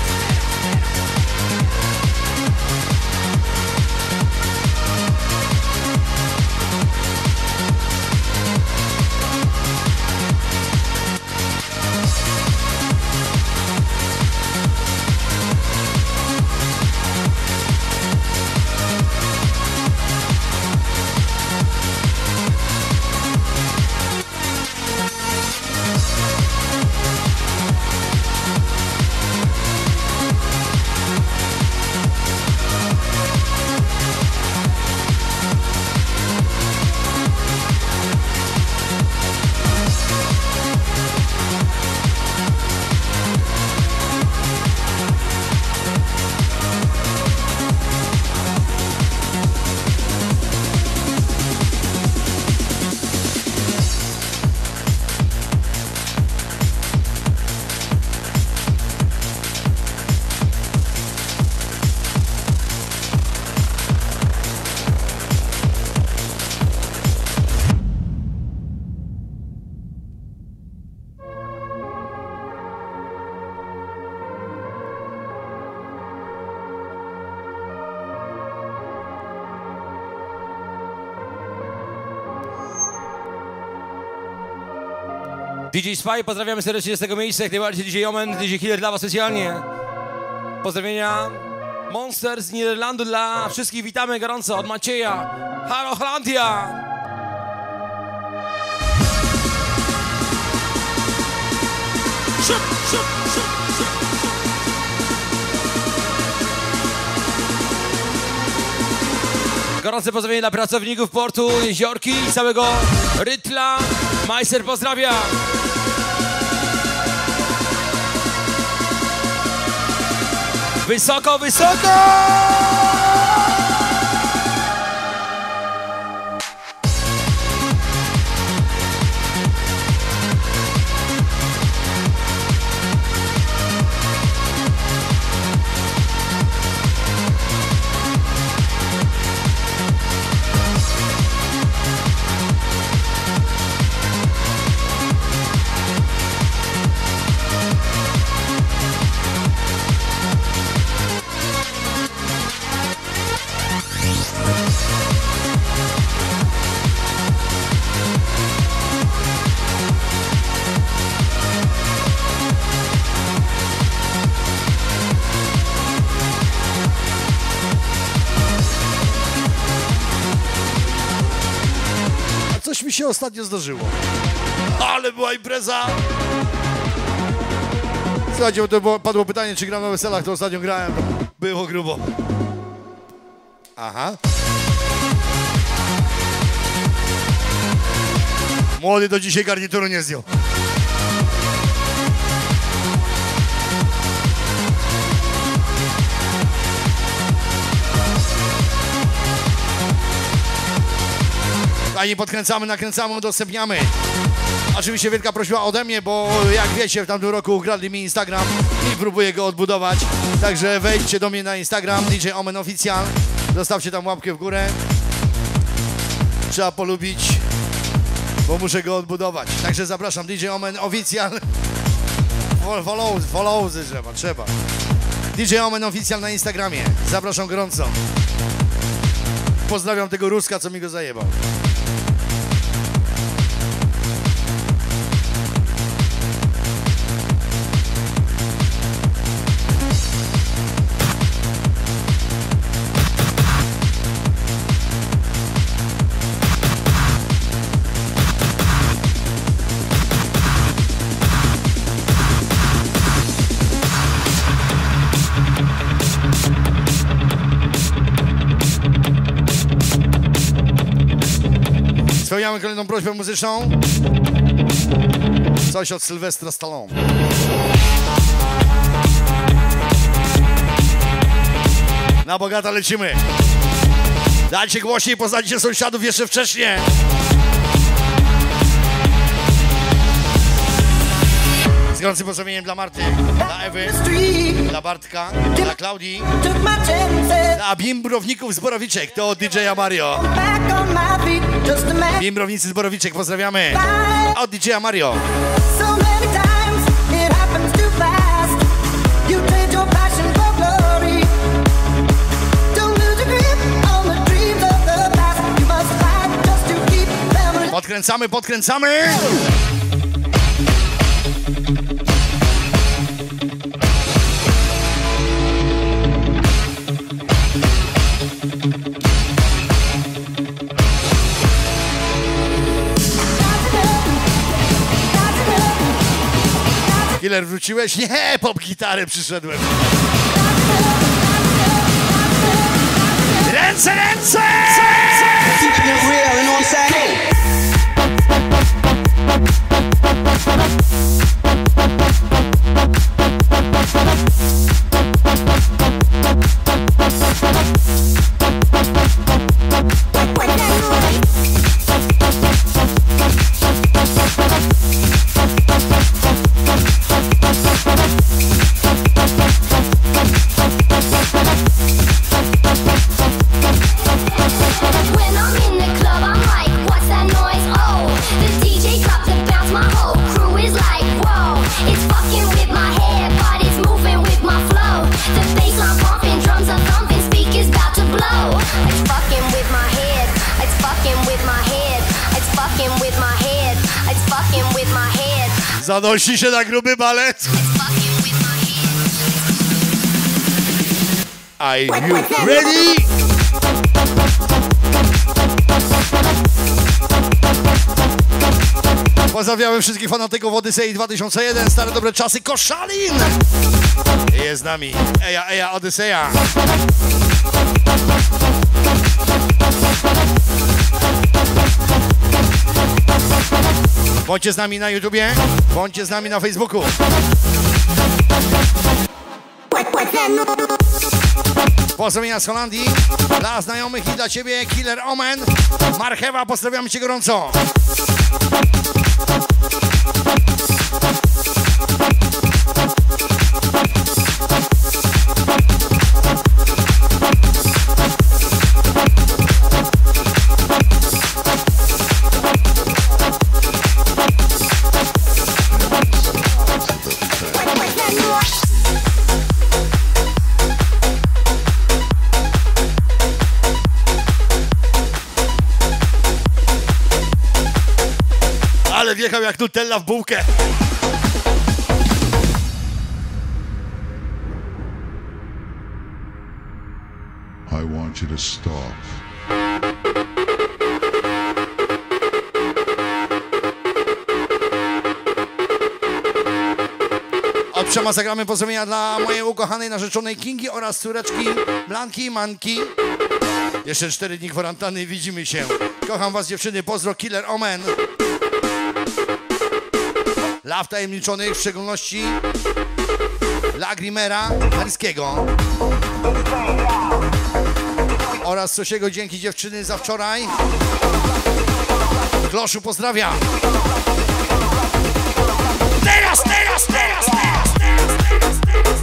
D J Spy, pozdrawiamy serdecznie z tego miejsca, jak najbardziej D J Omen, D J Killer dla was specjalnie. Pozdrowienia Monster z Niderlandu dla wszystkich, witamy gorąco od Macieja. Halo Holandia! Szyp, szyp, szyp, szyp. Gorące pozdrowienie dla pracowników portu Jeziorki i całego Rytla. Majster pozdrawia. Wysoko, wysoko! się ostatnio zdarzyło? Ale była impreza! Słuchajcie, bo to było, padło pytanie, czy gram na weselach, to ostatnio grałem, to było grubo. Aha. Młody do dzisiaj garnituru nie zdjął. Fajnie podkręcamy, nakręcamy, udostępniamy. Oczywiście wielka prośba ode mnie, bo jak wiecie, w tamtym roku ukradli mi Instagram i próbuję go odbudować. Także wejdźcie do mnie na Instagram, D J Omen Official. Zostawcie tam łapkę w górę. Trzeba polubić, bo muszę go odbudować. Także zapraszam, D J Omen Official. Follow, follow, trzeba, trzeba. D J Omen Official na Instagramie. Zapraszam gorąco. Pozdrawiam tego Ruska, co mi go zajebał. Spełniamy kolejną prośbę muzyczną. Coś od Sylwestra Stallone. Na bogato lecimy. Dajcie głośniej, poznajcie sąsiadów jeszcze wcześniej. Z gorącym pozdrowieniem dla Marty, dla Ewy, dla Bartka, dla Klaudii, dla bimbrowników z Borowiczek, to D J Mario. Bimbrownicy z Borowiczek, pozdrawiamy. Od D J Mario. Podkręcamy, podkręcamy! Killer, wróciłeś? Nie, pop gitarę przyszedłem. Ręce, ręce! Zanosi się na gruby balet. Are you ready? Pozdrawiamy wszystkich fanatyków Odysei dwa tysiące jeden, stare dobre czasy, Koszalin! Jest z nami, eja, eja, Odyseja. Bądźcie z nami na YouTubie, bądźcie z nami na Facebooku. Pozdrowienia z Holandii, dla znajomych i dla ciebie, Killer Omen, Marchewa, pozdrawiamy cię gorąco. Ale wjechał jak Nutella w bułkę. I want you to stop. Przemas, zagramy pozdrowienia dla mojej ukochanej narzeczonej Kingi oraz córeczki Blanki i Manki. Jeszcze cztery dni kwarantanny, widzimy się. Kocham was dziewczyny, pozdro Killer Omen. Dla wtajemniczonych, w szczególności dla Grimera Haryskiego. Oraz Sosiego, dzięki dziewczyny za wczoraj. Kloszu, pozdrawiam. Teraz, teraz, teraz, teraz, teraz, teraz, teraz.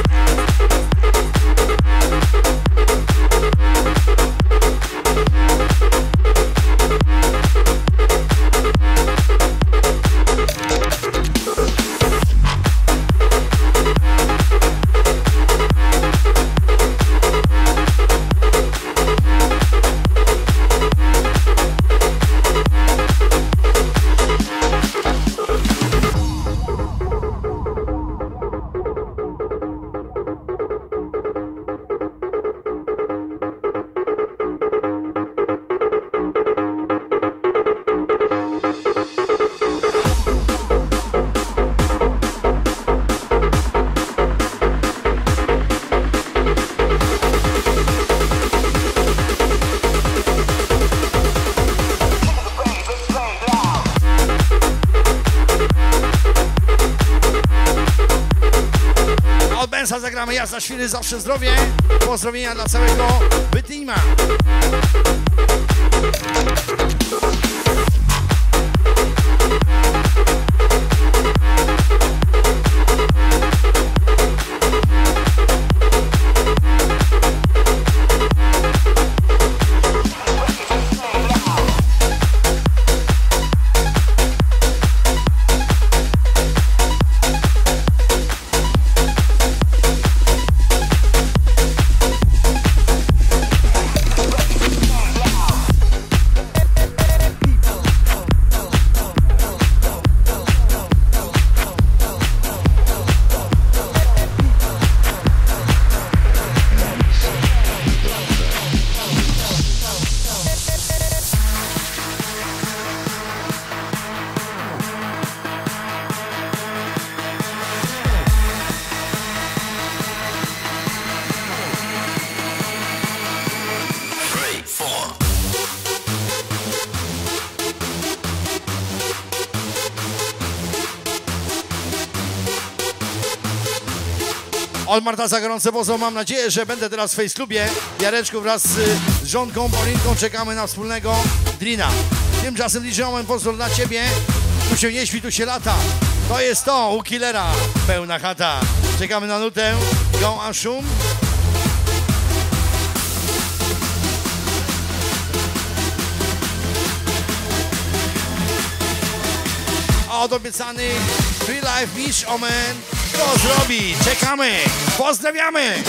Zagramy Jazda Świry, zawsze zdrowie. Pozdrowienia dla całego Bytima. Od Martasa gorące pozdro, mam nadzieję, że będę teraz w Faceklubie. Jareczku wraz z, z żonką Paulinką czekamy na wspólnego drina. Tymczasem D J Omen, pozdro dla ciebie. Tu się nie śpi, tu się lata. To jest to, u Killera, pełna chata. Czekamy na nutę, ją a szum. A od obiecanych Free Life Mistrz Omen to zrobi. Czekamy, pozdrawiamy.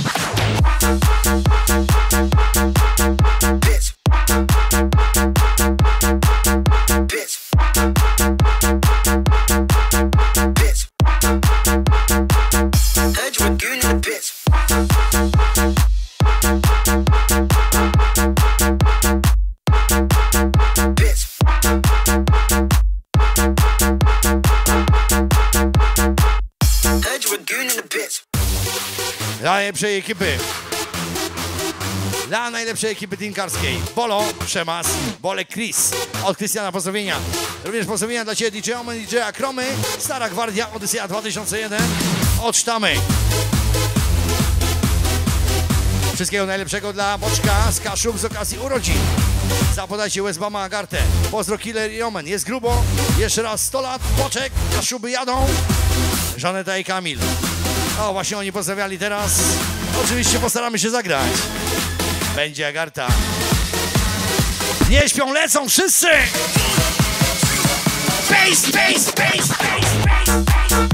Dla najlepszej ekipy. Dla najlepszej ekipy tinkarskiej. Bolo, Przemas, Bolek, Chris. Od Krystiana pozdrowienia. Również pozdrowienia dla ciebie D J Omen, D J Akromy, Stara Gwardia, Odyseja dwa tysiące jeden. Od Sztamy. Wszystkiego najlepszego dla Boczka z Kaszub z okazji urodzin. Zapodajcie Westbama Agartę. Pozdro Killer i Omen. Jest grubo. Jeszcze raz sto lat. Boczek. Kaszuby jadą. Żaneta i Kamil. O, właśnie oni pozdrawiali teraz. Oczywiście postaramy się zagrać. Będzie Agarta. Nie śpią, lecą wszyscy! Bass, bass, bass, bass, bass, bass,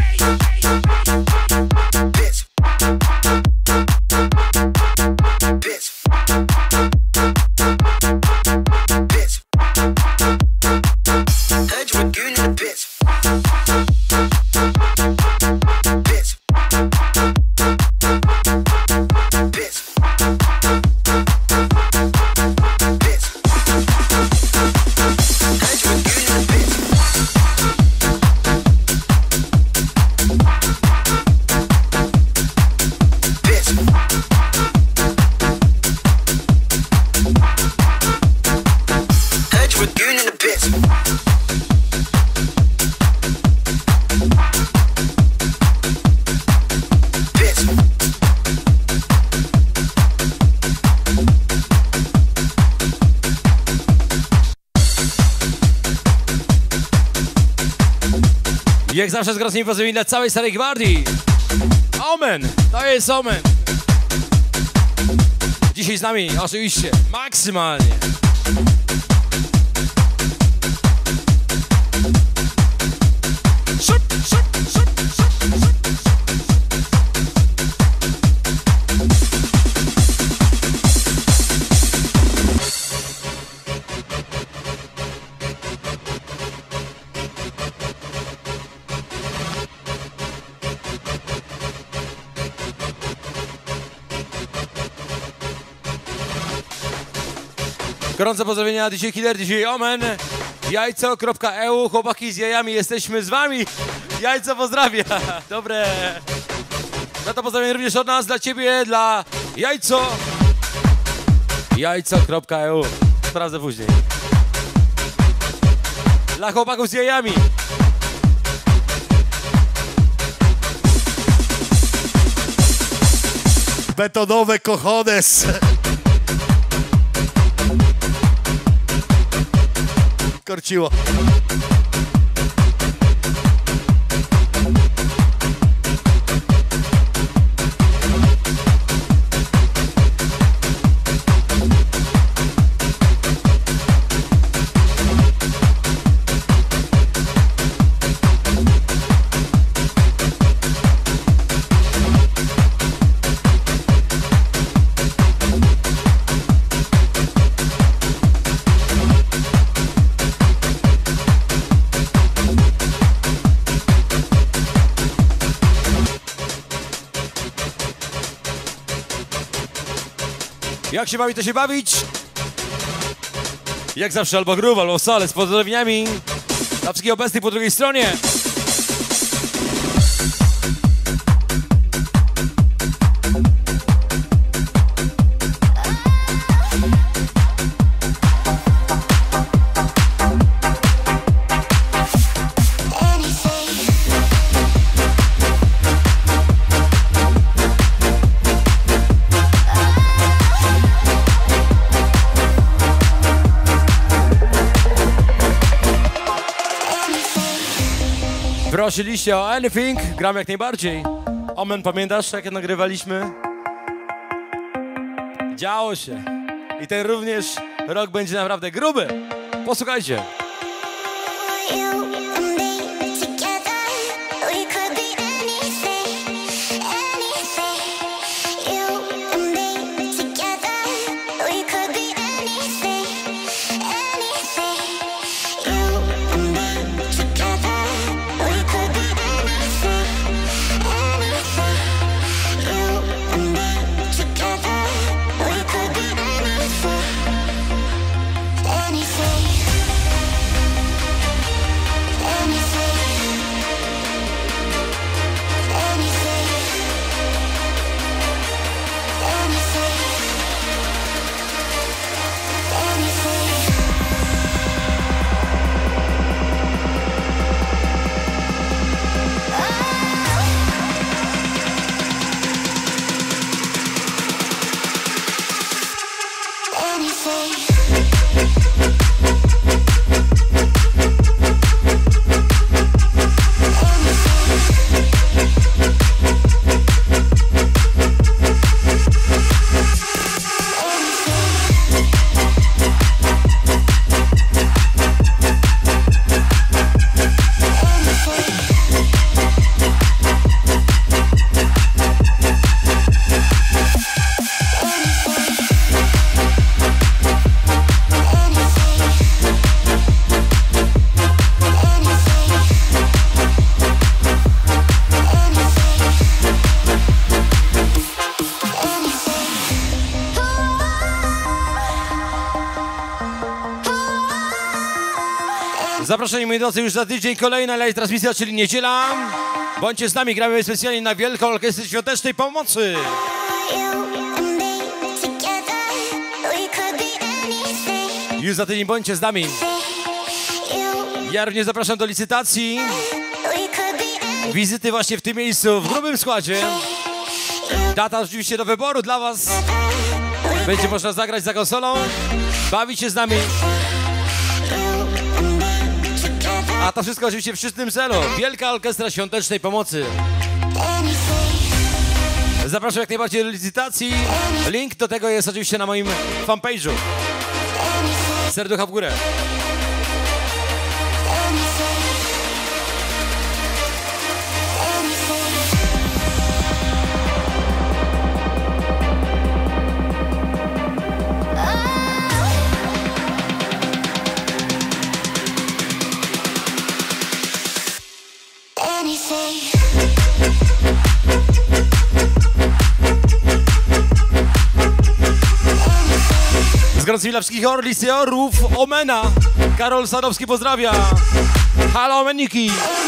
Jak zawsze z gorącymi pozdrowieniami dla całej Starej Gwardii. Omen, to jest Omen. Dzisiaj z nami, oczywiście, maksymalnie. Szup, szup, szup, szup, szup. Gorące pozdrowienia D J Killer, D J Omen, jajco kropka e u, chłopaki z jajami, jesteśmy z wami. Jajco pozdrawia, dobre. No to pozdrowienie również od nas, dla ciebie, dla jajco. jajco kropka e u, sprawdzę później. Dla chłopaków z jajami. Betonowe cojones. Korciło. Jak się bawi, to się bawić. Jak zawsze albo grób, albo sole z pozdrowieniami dla wszystkich obecnych po drugiej stronie. Prosiliście o Anything, gram jak najbardziej. Omen, pamiętasz, jak nagrywaliśmy? Działo się. I ten również rok będzie naprawdę gruby. Posłuchajcie. Zapraszam, moi drodzy, już za tydzień kolejna live transmisja, czyli niedziela. Bądźcie z nami, gramy specjalnie na Wielką Orkiestrę Świątecznej Pomocy. Już za tydzień bądźcie z nami. Ja również zapraszam do licytacji. Wizyty właśnie w tym miejscu, w grubym składzie. Data oczywiście do wyboru dla was. Będzie można zagrać za konsolą. Bawić się z nami. A to wszystko oczywiście w czystym celu. Wielka Orkiestra Świątecznej Pomocy. Zapraszam jak najbardziej do licytacji. Link do tego jest oczywiście na moim fanpage'u. Serducha w górę. Z gorącymi dla wszystkich orli, seniorów, Omena. Karol Sadowski pozdrawia. Halo, Omeniki.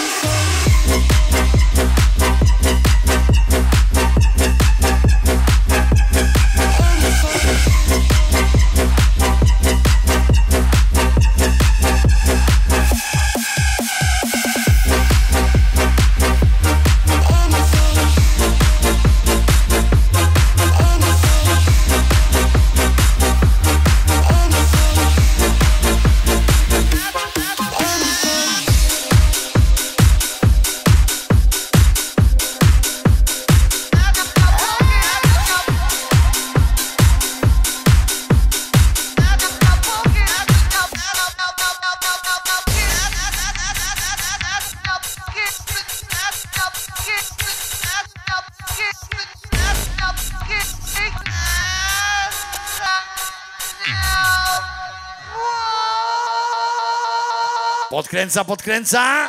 Podkręca, podkręca.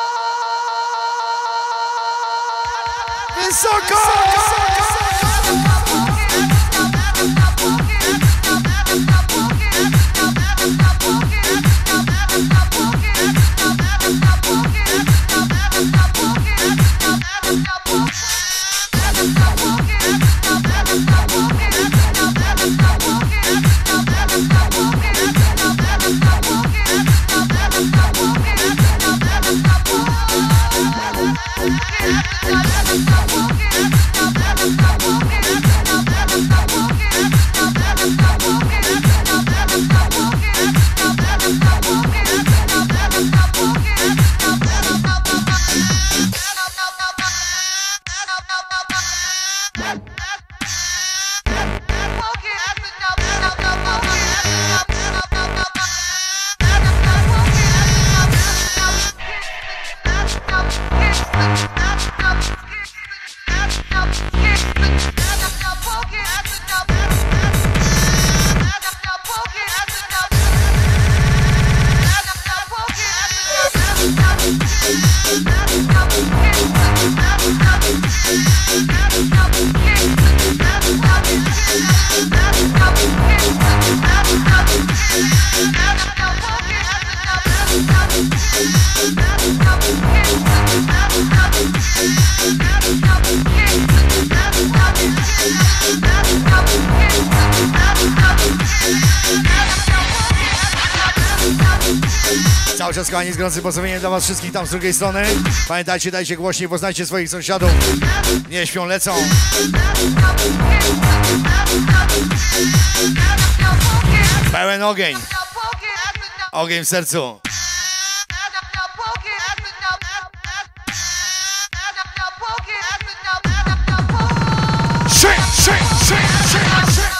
Wysoko! Cały czas, kochani, z gorącym pozdrowieniem dla was wszystkich tam z drugiej strony. Pamiętajcie, dajcie głośniej, poznajcie swoich sąsiadów. Nie śpią, lecą. Pełen ogień. Ogień w sercu. Shake, shake, shake, shake, shake.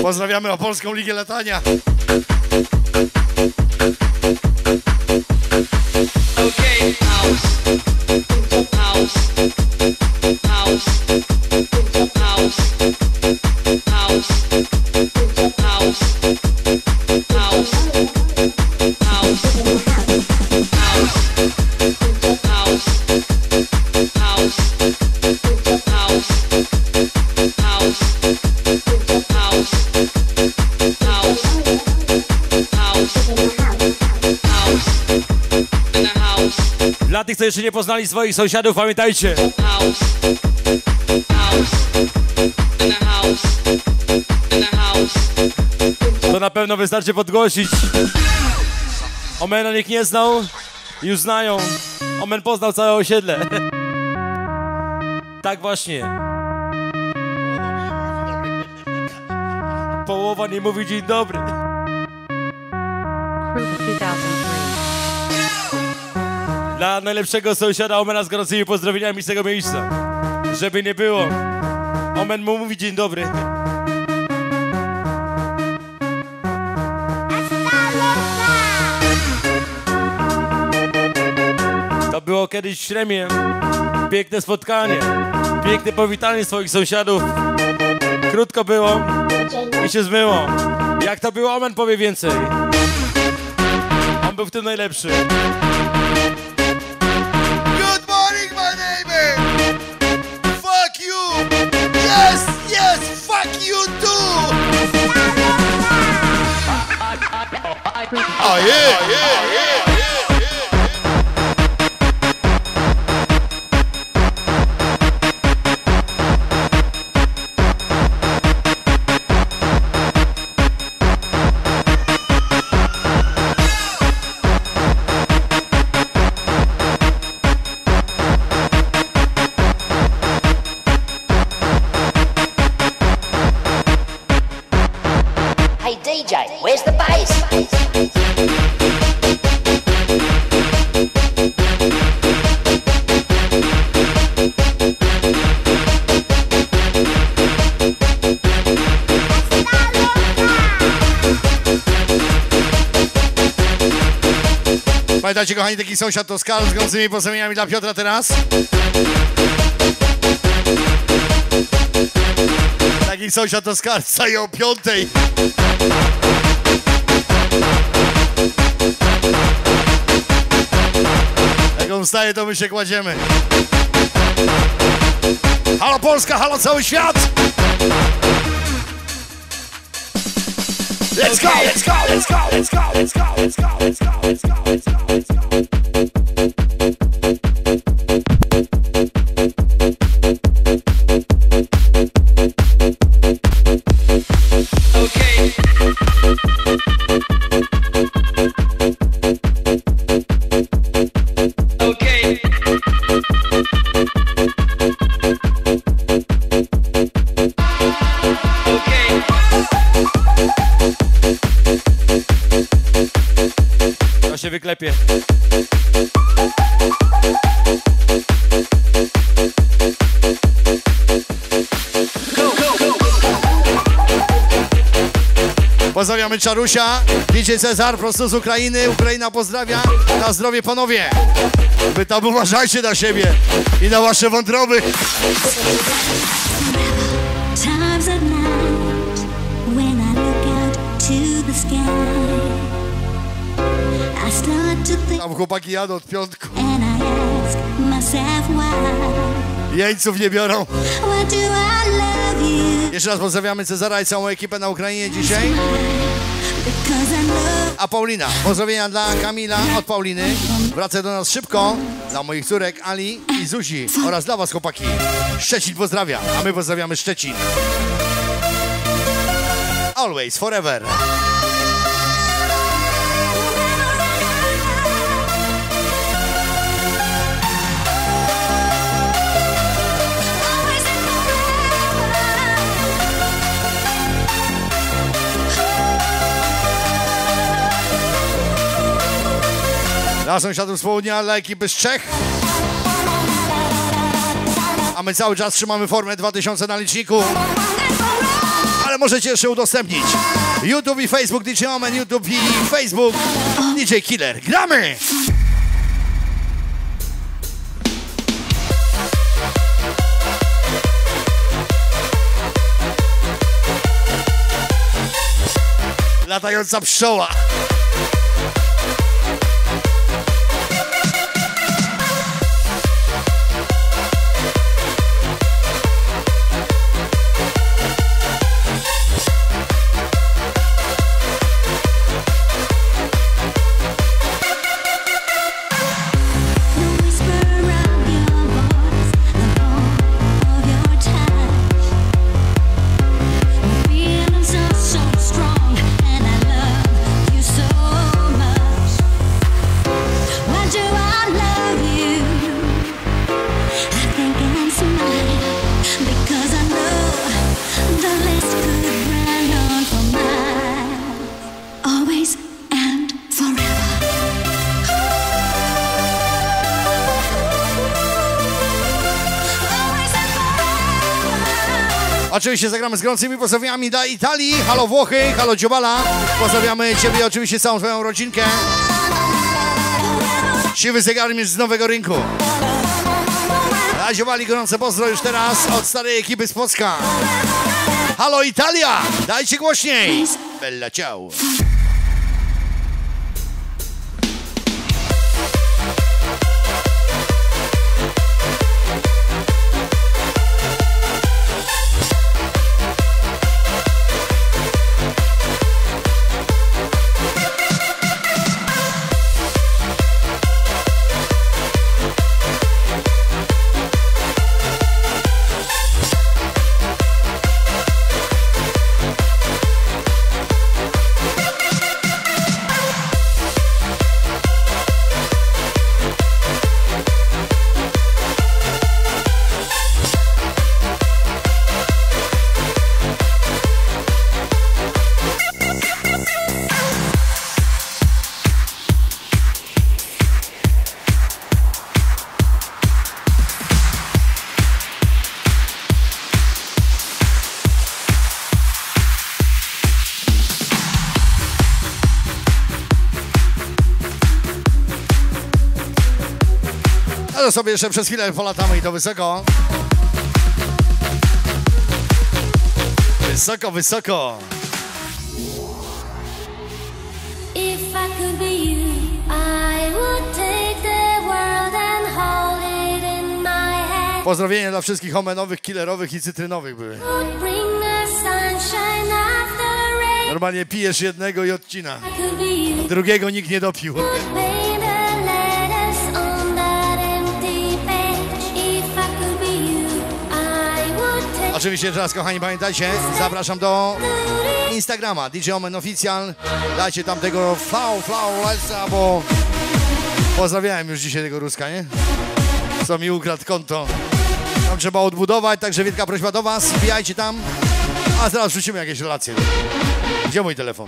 Pozdrawiamy Opolską Ligę Latania. Okay, house, house, house, house, house, house, house, house, Dla tych, co jeszcze nie poznali swoich sąsiadów, pamiętajcie. To na pewno wystarczy podgłosić. Omena nikt nie znał, już znają. Omen poznał całe osiedle. Tak właśnie. Połowa nie mówi dzień dobry. Dla najlepszego sąsiada Omena z gorącymi pozdrowieniami z tego miejsca. Żeby nie było. Omen mu mówi dzień dobry. To było kiedyś w Śremie. Piękne spotkanie. Piękne powitanie swoich sąsiadów. Krótko było i się zmyło. Jak to było, Omen powie więcej. On był w tym najlepszy. Good morning, my neighbor! Fuck you! Yes, yes, fuck you too! Oh yeah, yeah, yeah, yeah, yeah. D J, where's the bass? Pamiętajcie, kochani, taki sąsiad to Skal z gorącymi pozdrowieniami dla Piotra teraz. Taki sąsiad to Skal wstaje o piątej. Jak on wstaje, to my się kładziemy. Halo Polska, halo cały świat! Let's go, let's go, let's go, let's go, let's go, let's go, let's go, let's go, let's go, let's go. okay. Okay. Okay. To się wyklepie. Pozdrawiamy Czarusia, D J Cezar, prosto z Ukrainy. Ukraina pozdrawia. Na zdrowie panowie. Wy tam uważajcie na siebie i na wasze wątroby. Times at night when I look out to the sky, I start to think Tam chłopaki jadą od piątku. and I ask myself why. Jeńców nie biorą. Why do I love you? Jeszcze raz pozdrawiamy Cezara i całą ekipę na Ukrainie dzisiaj. Because I know A Paulina, pozdrowienia dla Kamila od Pauliny. Wraca do nas szybko. Dla moich córek Ali i Zuzi oraz dla was, chłopaki. Szczecin pozdrawia, a my pozdrawiamy Szczecin. Always, forever. Dla sąsiadów z południa, dla ekipy z Czech. A my cały czas trzymamy formę dwa tysiące na liczniku. Ale możecie jeszcze udostępnić. YouTube i Facebook D J Omen, YouTube i Facebook D J Killer. Gramy! Latająca pszczoła. Oczywiście zagramy z gorącymi pozdrawiami dla Italii. Halo Włochy, halo Dziobala. Pozdrawiamy Ciebie i oczywiście całą Twoją rodzinkę. Siwy zegarmistrz z Nowego Rynku. Dla Dziobali gorące pozdro już teraz od starej ekipy z Płocka. Halo Italia, dajcie głośniej. Bella ciao. Ale sobie jeszcze przez chwilę polatamy i to wysoko. Wysoko, wysoko. If I could be you, I would take the world and hold it in my hand. Pozdrowienia dla wszystkich omenowych, killerowych i cytrynowych były. Normalnie pijesz jednego i odcina. Drugiego nikt nie dopił. Oczywiście teraz, kochani, pamiętajcie, zapraszam do Instagrama D J Omen Official. Dajcie tam tego flau, flau, lalca, bo pozdrawiałem już dzisiaj tego Ruska, nie? Co mi ukradł konto. Tam trzeba odbudować, także wielka prośba do was, wbijajcie tam, a zaraz wrzucimy jakieś relacje. Gdzie mój telefon?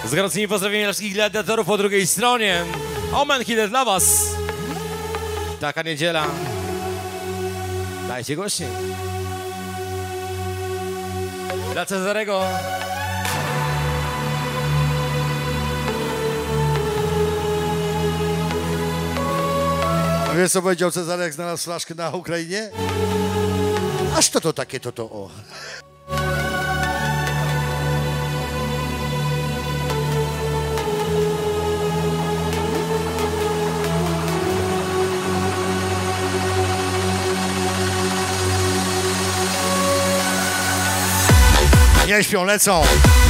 Z gorącymi pozdrowieniami wszystkich gladiatorów po drugiej stronie. Omen Killer dla was. Taka niedziela. Dajcie głośniej. Dla Cezarego. A wiesz co powiedział Cezary, jak znalazł flaszkę na Ukrainie? Aż to to takie to to o. Nie śpią, lecą.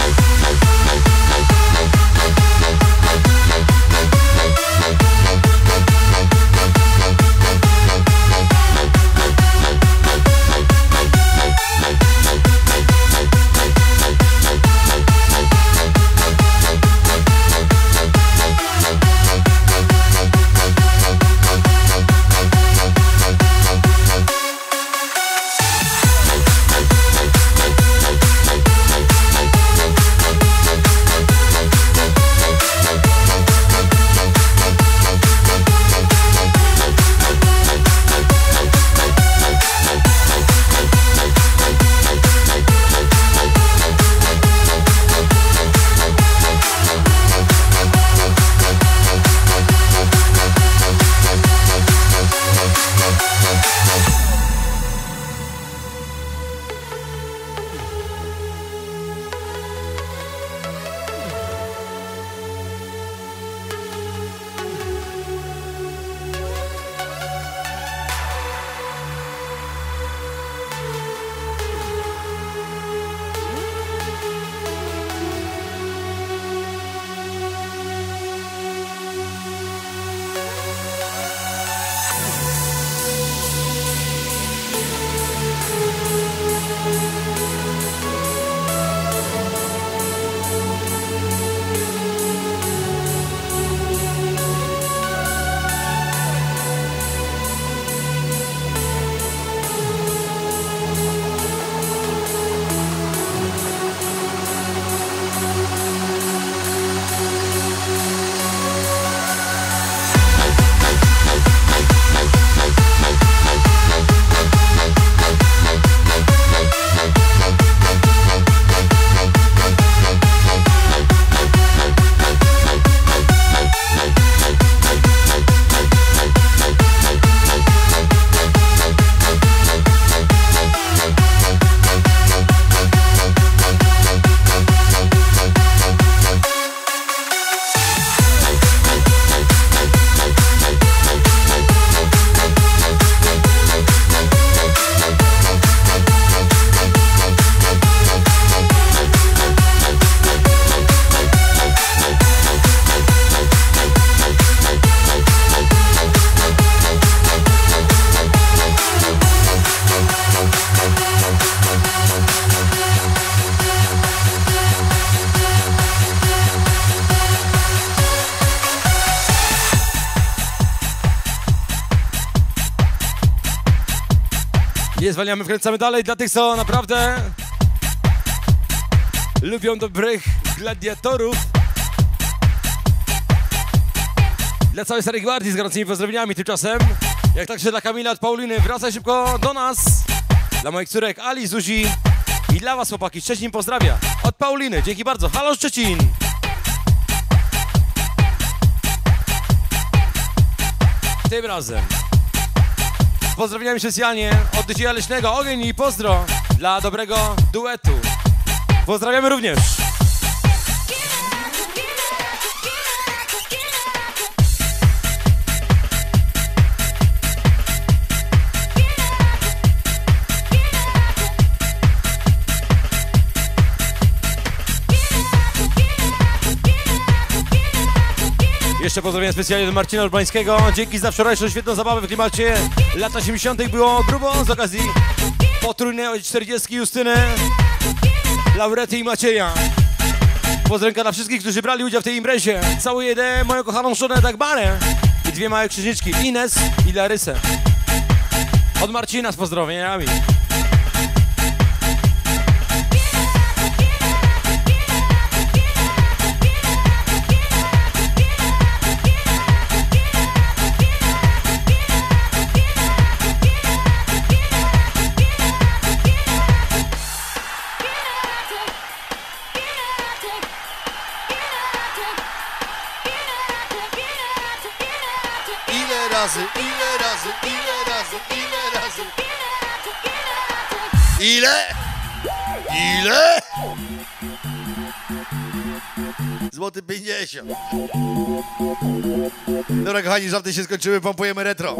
Nie zwalniamy, wkręcamy dalej dla tych, co naprawdę lubią dobrych gladiatorów. Dla całej starej gwardii z gorącymi pozdrowieniami tymczasem. Jak także dla Kamila od Pauliny. Wracaj szybko do nas. Dla moich córek Ali, Zuzi i dla was, chłopaki. Szczecin pozdrawia. Od Pauliny. Dzięki bardzo. Halo Szczecin. Tym razem pozdrowieniami specjalnie od D J Leśnego. Ogień i pozdro dla dobrego duetu. Pozdrawiamy również. Jeszcze pozdrowienia specjalnie do Marcina Urbańskiego. Dzięki za wczorajszą świetną zabawę w klimacie lat osiemdziesiątych. Było grubo z okazji potrójnej czterdziestki Justyny, Laurety i Macieja. Pozdrowka dla wszystkich, którzy brali udział w tej imprezie. Całuję moją kochaną żonę Dagmarę i dwie małe księżniczki, Ines i Larysę. Od Marcina z pozdrowieniami. razy, ile razy, ile razy, ile razy. Ile? Ile? Złoty pięćdziesiąt. Dobra, kochani, żarty się skończyły, pompujemy retro.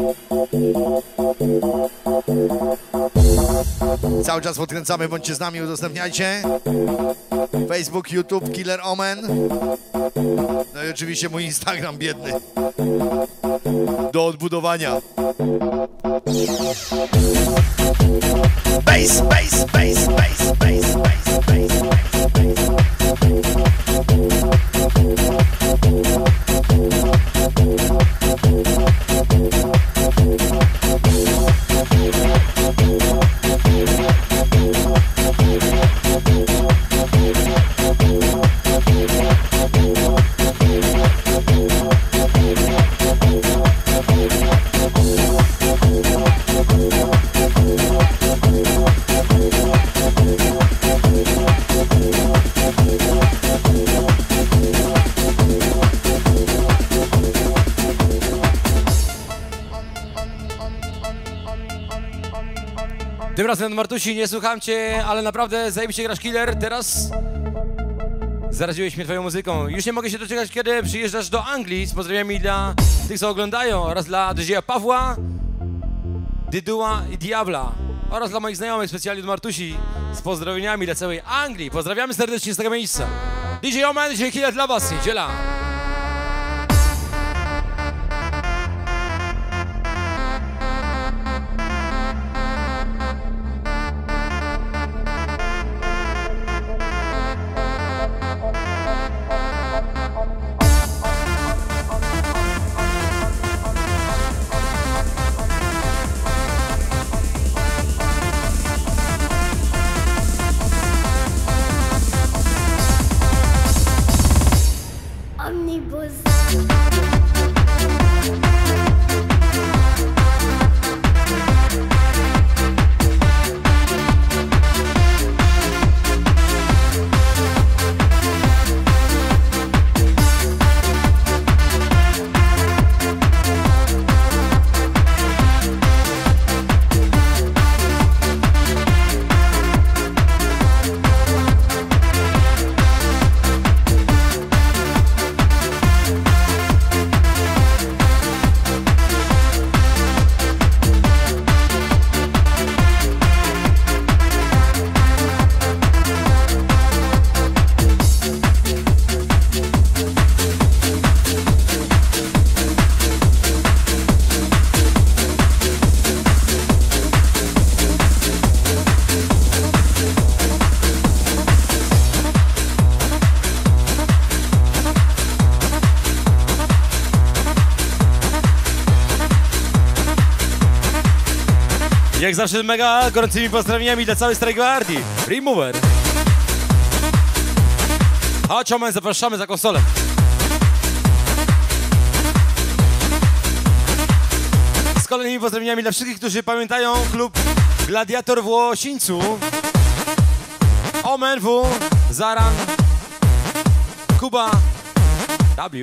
Cały czas podkręcamy, bądźcie z nami, udostępniajcie. Facebook, YouTube, Killer Omen. No i oczywiście mój Instagram biedny. Do odbudowania. Bass, bass, bass, bass, bass, bass, bass, bass. Tym razem, Martusi, nie słucham cię, ale naprawdę zajebiście grasz, Killer. Teraz zaraziłeś mnie twoją muzyką. Już nie mogę się doczekać, kiedy przyjeżdżasz do Anglii. Z pozdrowieniami dla tych, co oglądają, oraz dla D J Pawła, Dyduła i Diabla. Oraz dla moich znajomych, specjalnie do Martusi. Z pozdrowieniami dla całej Anglii. Pozdrawiamy serdecznie z tego miejsca. D J Omen, D J Killer dla was. Niedziela. Jak zawsze mega gorącymi pozdrowieniami dla całej Starej Gwardii. Remover. Chodź, Omen, zapraszamy za konsolę. Z kolejnymi pozdrowieniami dla wszystkich, którzy pamiętają klub Gladiator w Łosińcu. Omen W, Zaran, Kuba, W.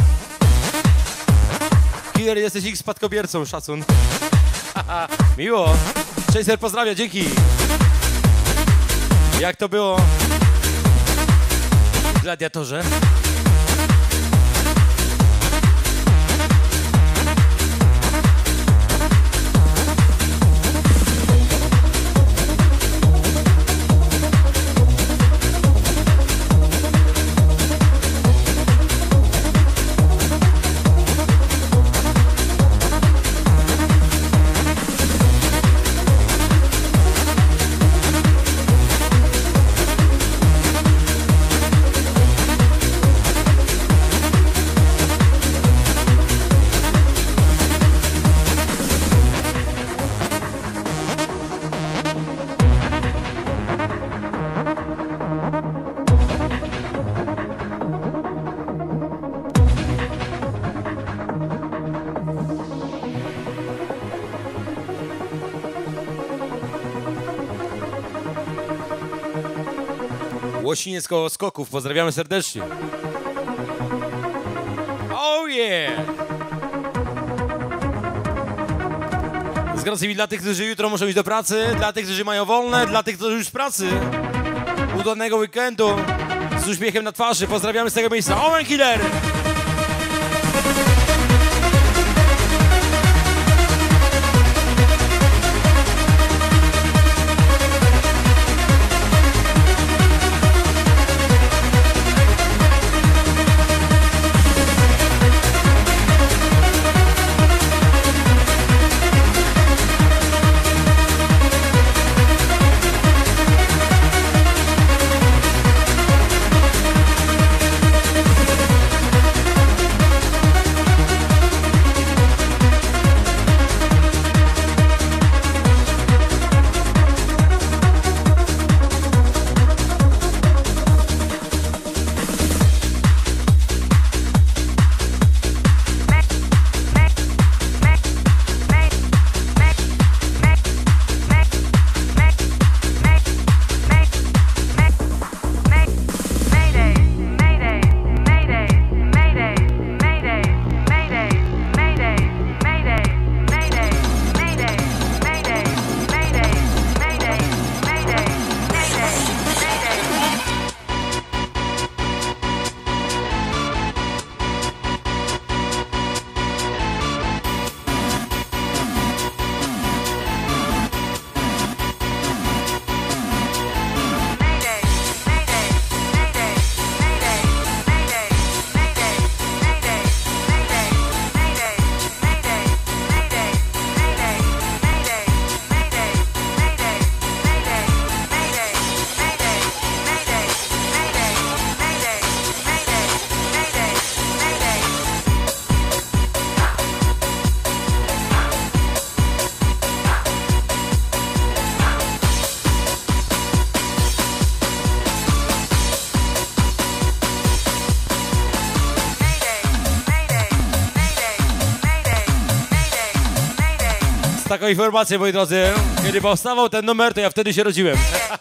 Killer, jesteś ich spadkobiercą, szacun. Miło. Chaser pozdrawia, dzięki. Jak to było? Gladiatorze. Łosiniec koło Skoków, pozdrawiamy serdecznie. Oh yeah! Z gracji dla tych, którzy jutro muszą iść do pracy, dla tych, którzy mają wolne, dla tych, którzy już z pracy. Udanego weekendu z uśmiechem na twarzy. Pozdrawiamy z tego miejsca. Omen Killer! Taką informację, moi drodzy, kiedy powstawał ten numer, to ja wtedy się rodziłem.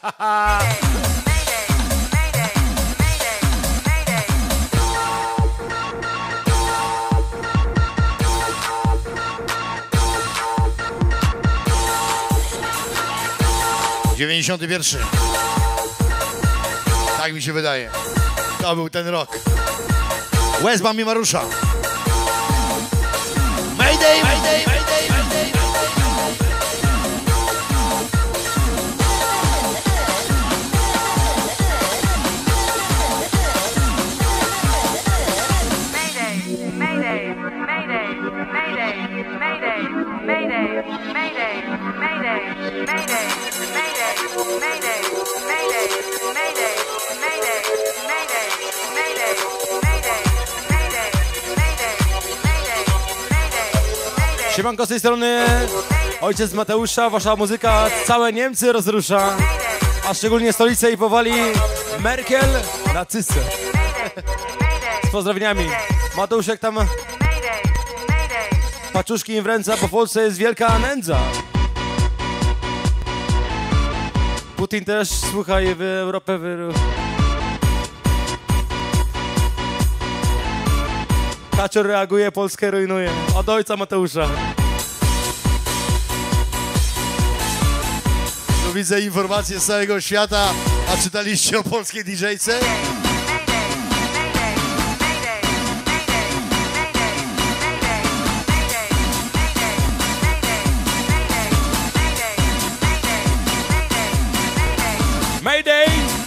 dziewięćdziesiąty pierwszy. Tak mi się wydaje. To był ten rok. Westbam i Marusza. Mayday, mayday, mayday, mayday. Siemanko, z tej strony ojciec Mateusza, wasza muzyka całe Niemcy rozrusza, a szczególnie stolicę i powoli Merkel na cysce. Z pozdrowieniami. Mateuszek tam paczuszki im w ręce, bo w Polsce jest wielka nędza. Putin też, słuchaj, w Europę wyru. Kaczor reaguje, Polskę rujnuje. Od ojca Mateusza. Tu widzę informacje z całego świata. A czytaliście o polskiej didżejce? Mayday!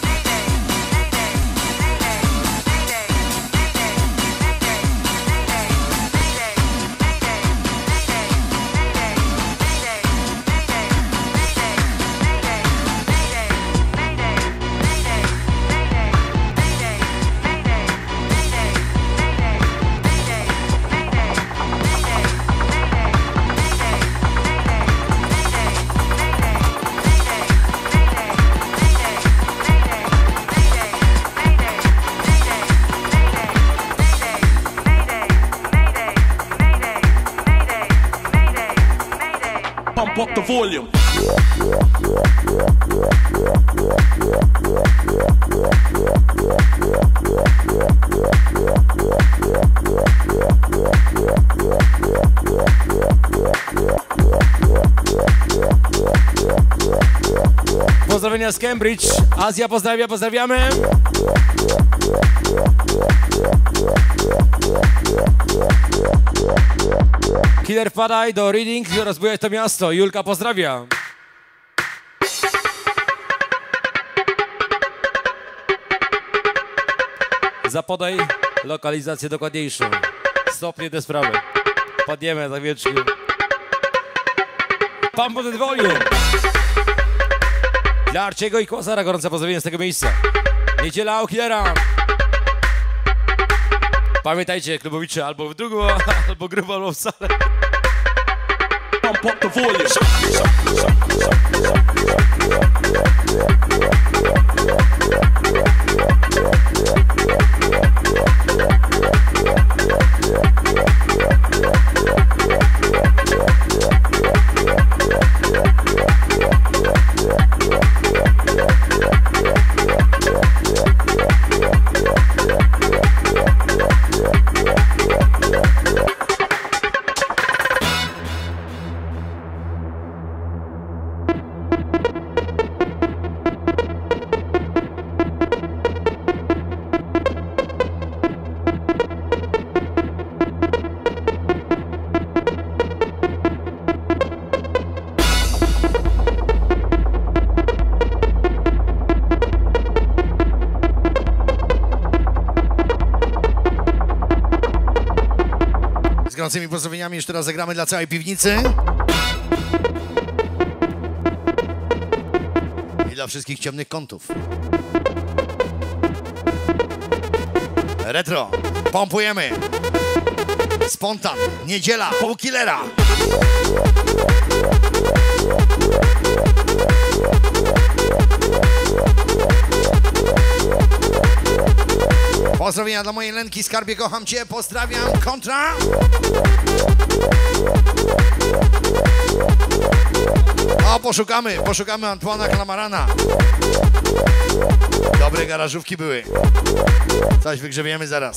Pump up the volume. z Cambridge. Azja pozdrawia, pozdrawiamy. Killer wpadaj do Reading, rozbujać to miasto. Julka pozdrawia. Zapodaj lokalizację dokładniejszą. Stopnie te sprawy. Padniemy za wieczki. Pump up the volume. Dla Arciego i Kłasara gorące pozdrowienie z tego miejsca. Niedziela u Killera. Pamiętajcie, klubowicze, albo w drugą, albo grubo, albo wcale. Pump up the volume. Z gorącymi pozdrowieniami już teraz zagramy dla całej piwnicy. I dla wszystkich ciemnych kątów. Retro. Pompujemy. Spontan. Niedziela. U Killera. Pozdrowienia dla mojej Lenki, skarbie, kocham cię, pozdrawiam, kontra! O, poszukamy, poszukamy Antoana Klamarana. Dobre garażówki były. Coś wygrzebiemy zaraz.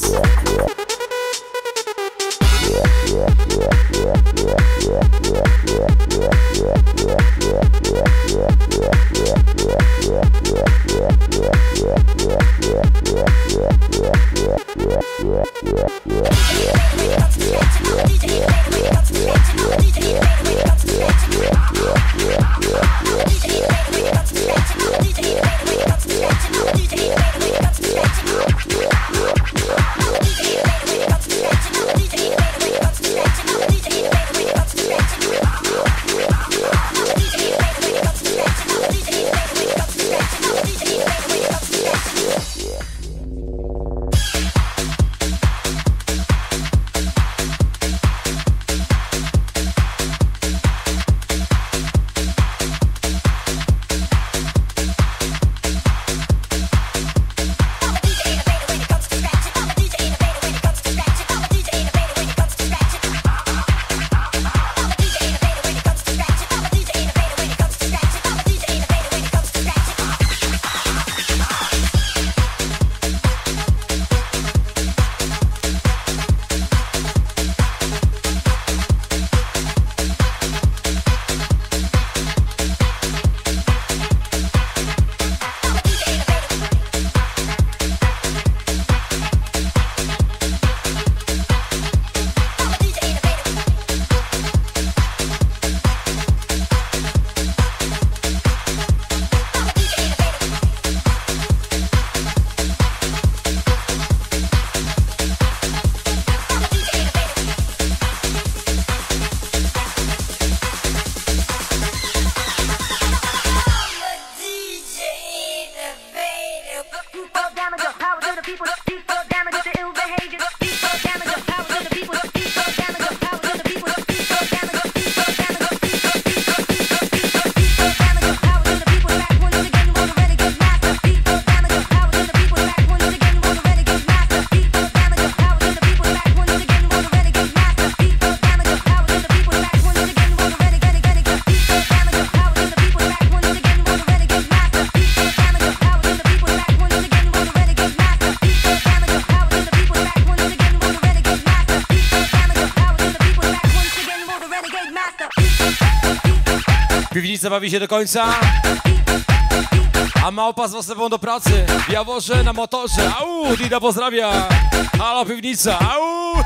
Piwnica bawi się do końca. A małpa z was do pracy. W Jaworze na motorze. Au, Dida pozdrawia. Halo piwnica. Au.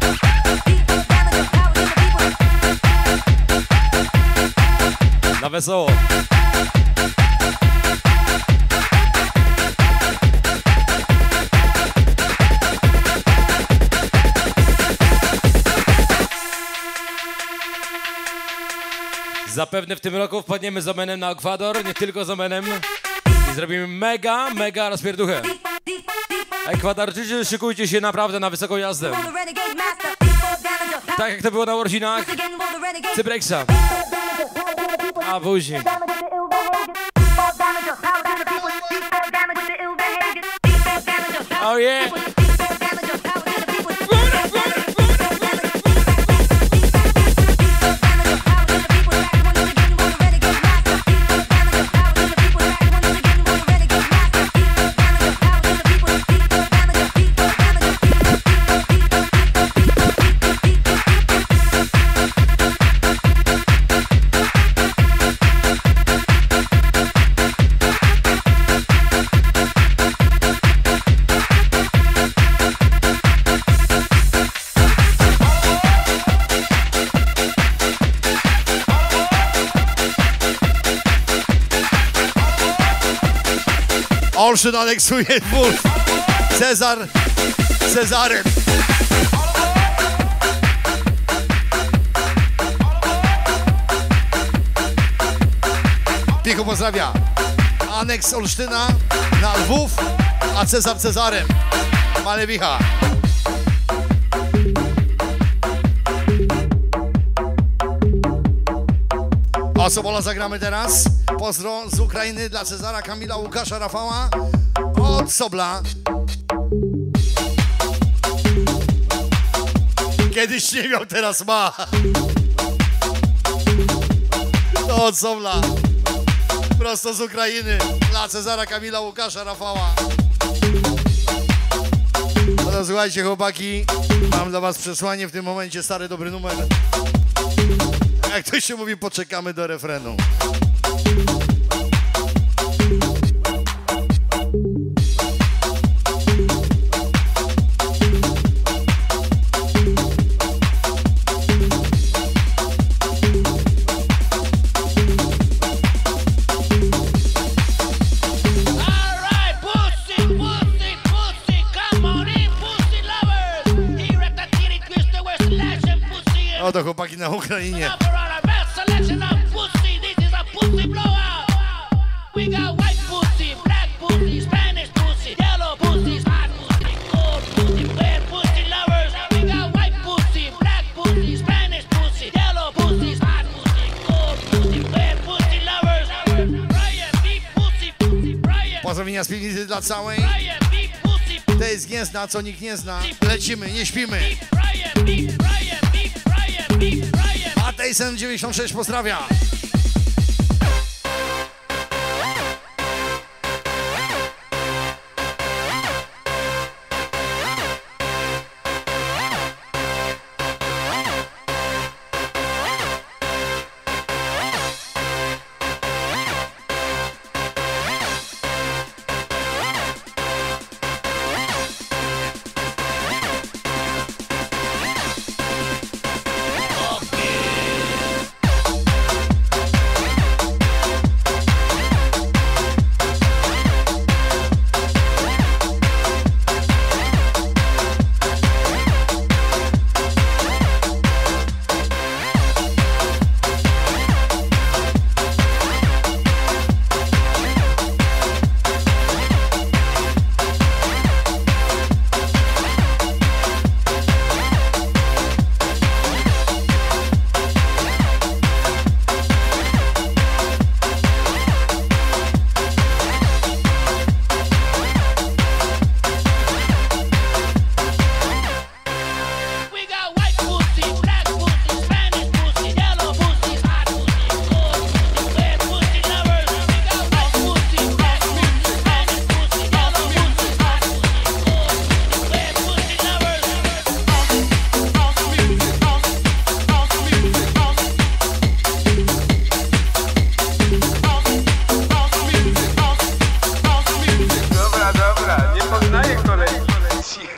Na wesoło. Zapewne w tym roku wpadniemy z Omenem na Ekwador, nie tylko z Omenem. I zrobimy mega, mega rozpierduchę. Ekwadorczycy, szykujcie się naprawdę na wysoką jazdę. Tak jak to było na urodzinach Cybreksa. A później. Oh yeah! Olsztyn aneksuje dwóch. Cezar Cezarem. Pichu pozdrawia. Aneks Olsztyna na Lwów, a Cezar Cezarem. Malewicha. O Sobola zagramy teraz. Pozdro z Ukrainy dla Cezara, Kamila, Łukasza, Rafała. Od Sobla. Kiedyś nie miał, teraz ma. To od Sobla. Prosto z Ukrainy dla Cezara, Kamila, Łukasza, Rafała. No słuchajcie chłopaki, mam dla was przesłanie w tym momencie, stary dobry numer. Jak to się mówi, poczekamy do refrenu. Oto chłopaki na Ukrainie. Pozdrowienia z piwnicy dla całej. To jest Gniezna, co nikt nie zna. Lecimy, nie śpimy. A Tyson dziewięćdziesiąt sześć pozdrawia.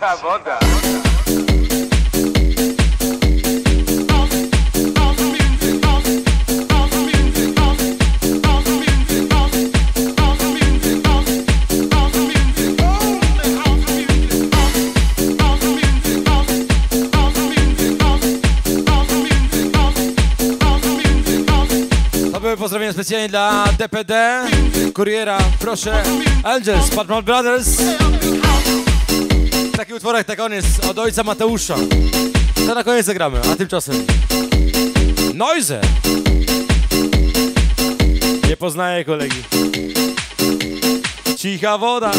Cicha woda. Pozdrowienia specjalnie dla D P D, Kuriera, proszę, Angels, Patron Brothers. Taki utworek na koniec od ojca Mateusza. To na koniec zagramy, a tymczasem Noise. Nie poznaję kolegi. Cicha woda.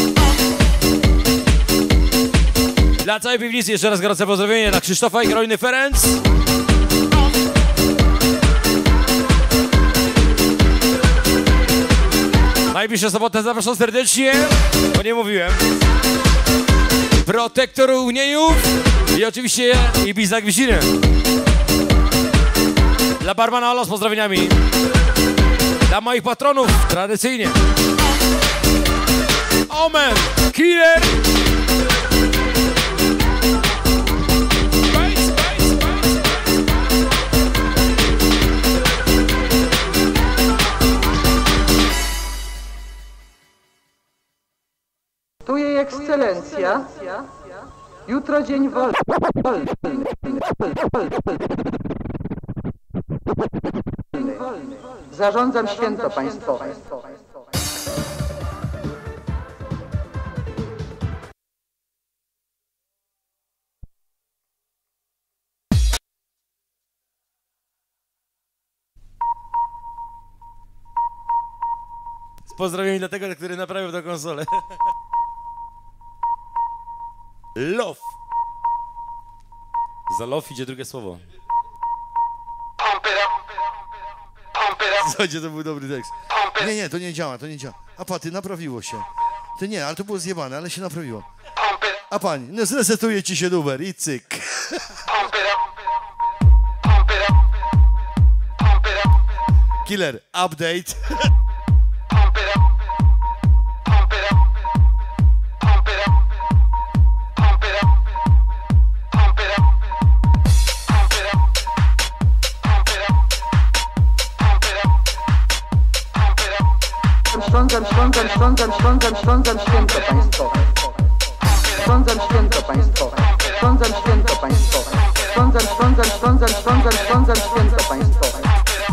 Dla całej piwnicy jeszcze raz gorące pozdrowienie dla Krzysztofa i Karoliny Ferenc. Najbliższą sobotę zapraszam serdecznie, bo nie mówiłem. Protektor Uniejów i oczywiście Ibiza Gwizdiny. Dla barmana Ola z pozdrowieniami. Dla moich patronów tradycyjnie. Omen, Killer. Tu jej ekscelencja. Jutro dzień wolny. Zarządzam święto państwowe. Z pozdrowieniem dla tego, który naprawił tę konsolę. Love. Za love idzie drugie słowo. Słuchajcie, to był dobry tekst. Nie, nie, to nie działa, to nie działa. A pa, ty naprawiło się. Ty nie, ale to było zjebane, ale się naprawiło. A pani, no zresetuje ci się numer i cyk. Killer, update. Ślądzam, ślądzam, ślądzam, ślądzam, ślądzam święto państwowe. Ślądzam święto państwowe. Ślądzam święto państwowe. Ślądzam, ślądzam, ślądzam, ślądzam, ślądzam święto państwowe.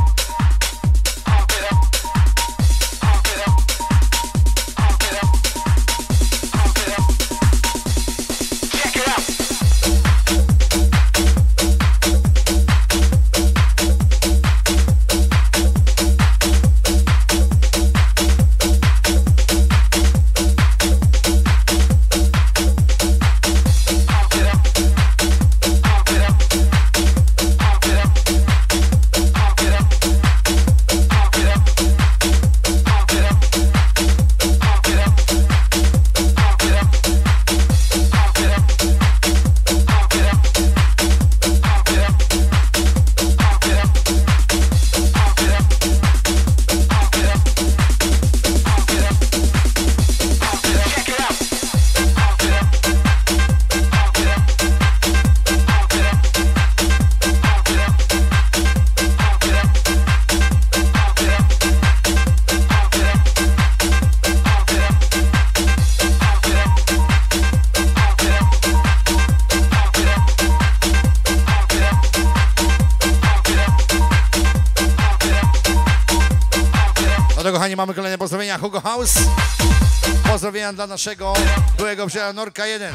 Mamy kolejne pozdrowienia Hugo House. Pozdrowienia dla naszego byłego przyjaciela Norka jeden.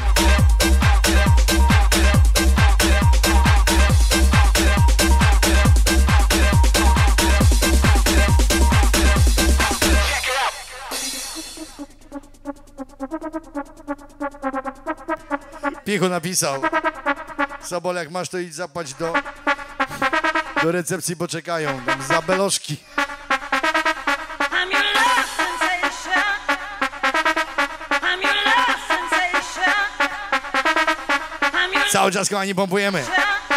Pichu napisał: Sobol, jak masz, to idź zapłać do, do recepcji, bo czekają tam za beloszki. Cały czas, kochani, pompujemy.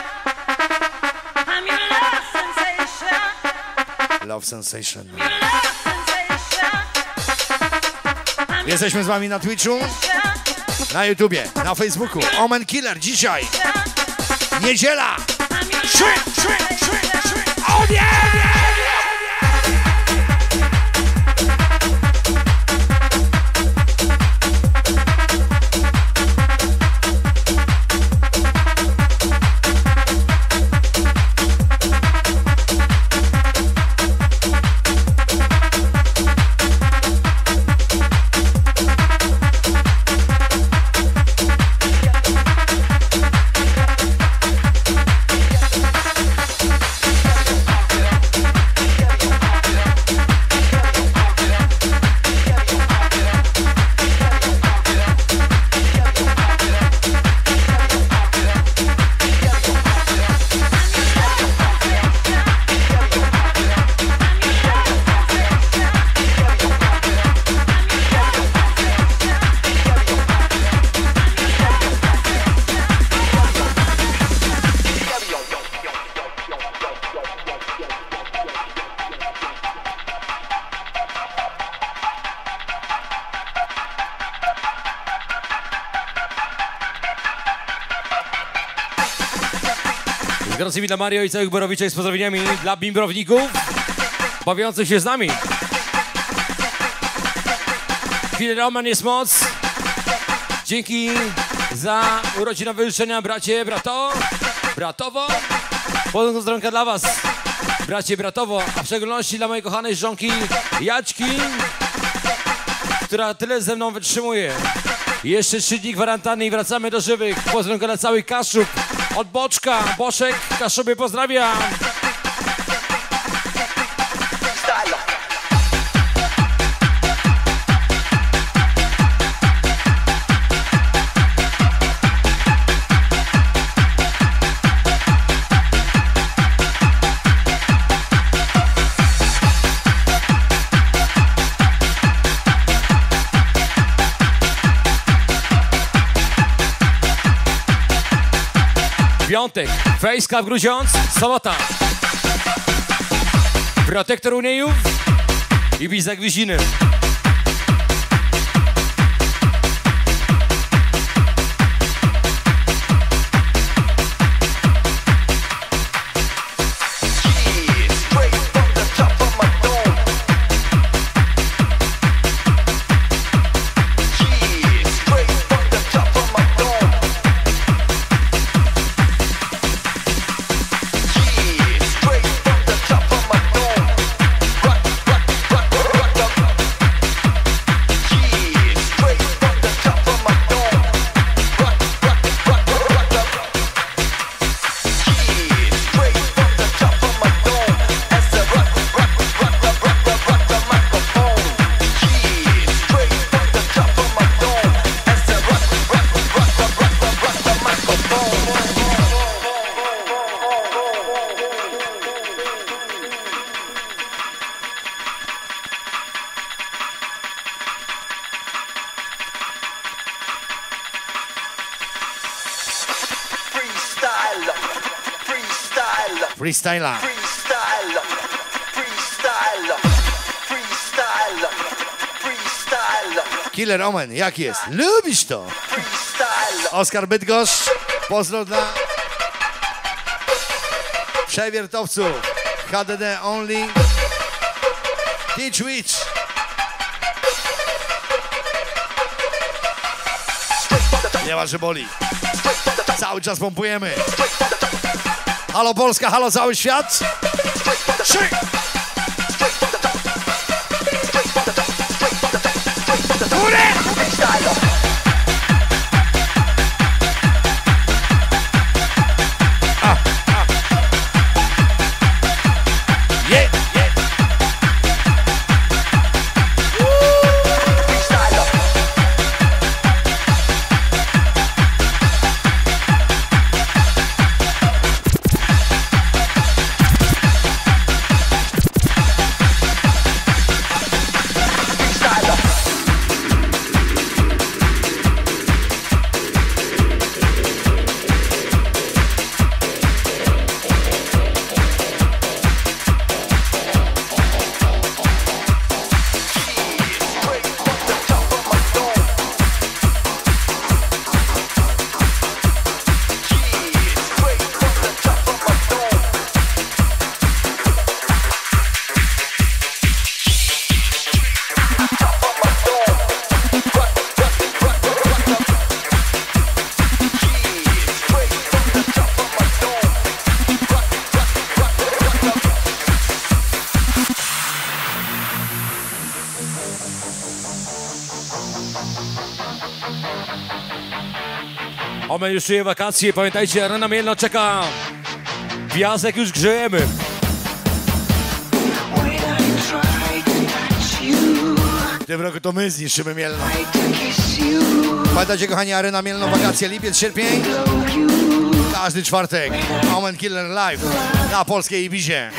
Love Sensation. Jesteśmy z wami na Twitchu. na YouTubie, na Facebooku. Omen Killer dzisiaj. Niedziela. Trzy, trzy, trzy, trzy. O nie! Gorący witam Mario i całych Borowiczek z pozdrowieniami dla bimbrowników bawiących się z nami. Killer Omen jest moc. Dzięki za urodzinowe życzenia, bracie, brato, bratowo. Pozdrowionka dla was, bracie, bratowo, a w szczególności dla mojej kochanej żonki Jaćki, która tyle ze mną wytrzymuje. Jeszcze trzy dni gwarantanny i wracamy do żywych. Pozdrowionka dla całych Kaszub. Od Boczka, Boszek, Kaszuby pozdrawiam. Piątek, Fejska w Grudziądz, sobota. Protektor Uniejów i Bizak Gwiziny. Freestyla. Freestyle, freestyle, freestyle, freestyle, Killer Omen, jak jest? Lubisz to? freestyle. Oskar Bydgoszcz, pozdro dla przewiertowców. H D D Only. Teach Witch. Nie ma, że boli. Cały czas pompujemy. Halo Polska, halo cały świat. Trzy. Górę! A, a. Je, je. Omen już czuje wakacje, pamiętajcie, Arena Mielno czeka. Gwiazdek już grzejemy. W tym roku to my zniszczymy Mielno. Pamiętajcie, kochani, Arena Mielno, wakacje, lipiec, sierpień. Każdy czwartek. Omen Killer Live na polskiej Ibizie.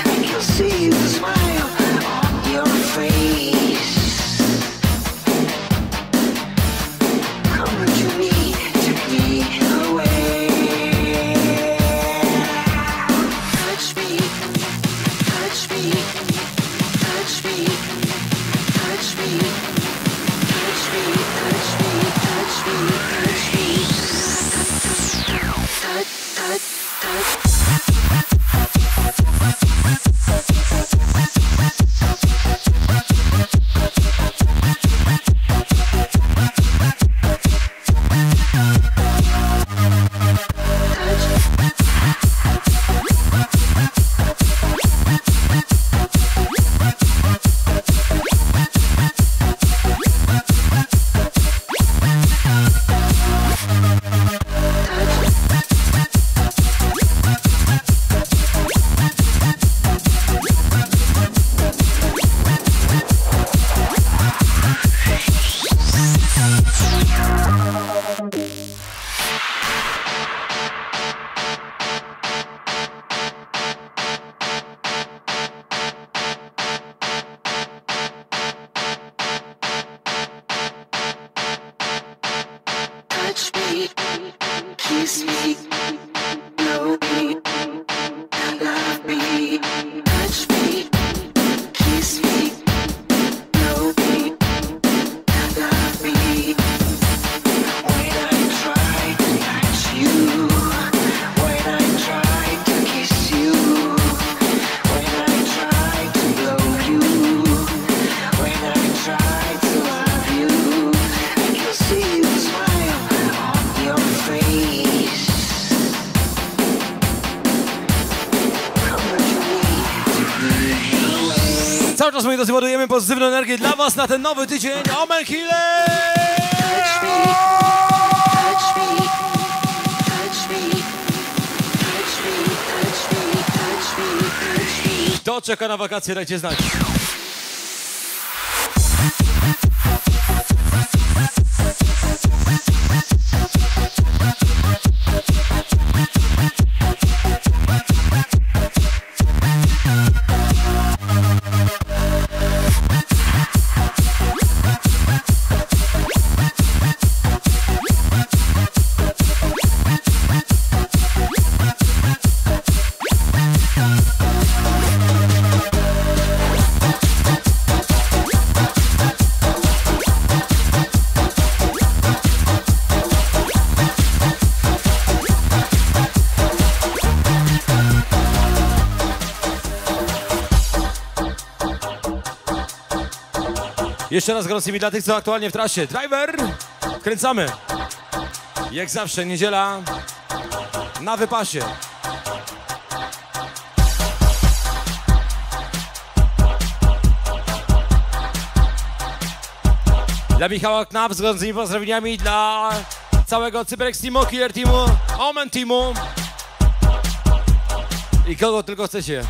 Cały czas, moi drodzy, ładujemy pozytywną energię dla was na ten nowy tydzień. Omen Killer! Kto czeka na wakacje, dajcie znać. Jeszcze raz gorącymi dla tych, co aktualnie w trasie. Driver! Kręcamy. Jak zawsze, niedziela na wypasie. Dla Michała Knap z gorącymi pozdrowieniami, dla całego Cyberx Teamu, Killer Teamu, Omen Teamu i kogo tylko chcecie.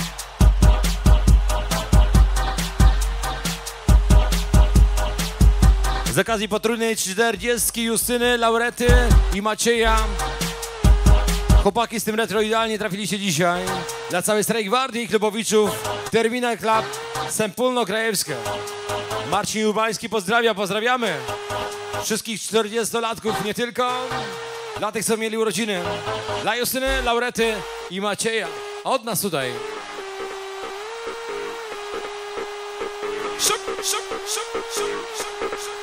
Z okazji potrójnej czterdziestki Justyny, Laurety i Macieja. Chłopaki z tym retro idealnie trafiliście dzisiaj. Dla całej Strajk Gwardii i klubowiczów Terminal Club Sempólno-Krajewskie. Marcin Ubański pozdrawia, pozdrawiamy. Wszystkich czterdziestolatków, nie tylko. Dla tych, co mieli urodziny. Dla Justyny, Laurety i Macieja. Od nas tutaj. Szuk, szuk, szuk, szuk, szuk.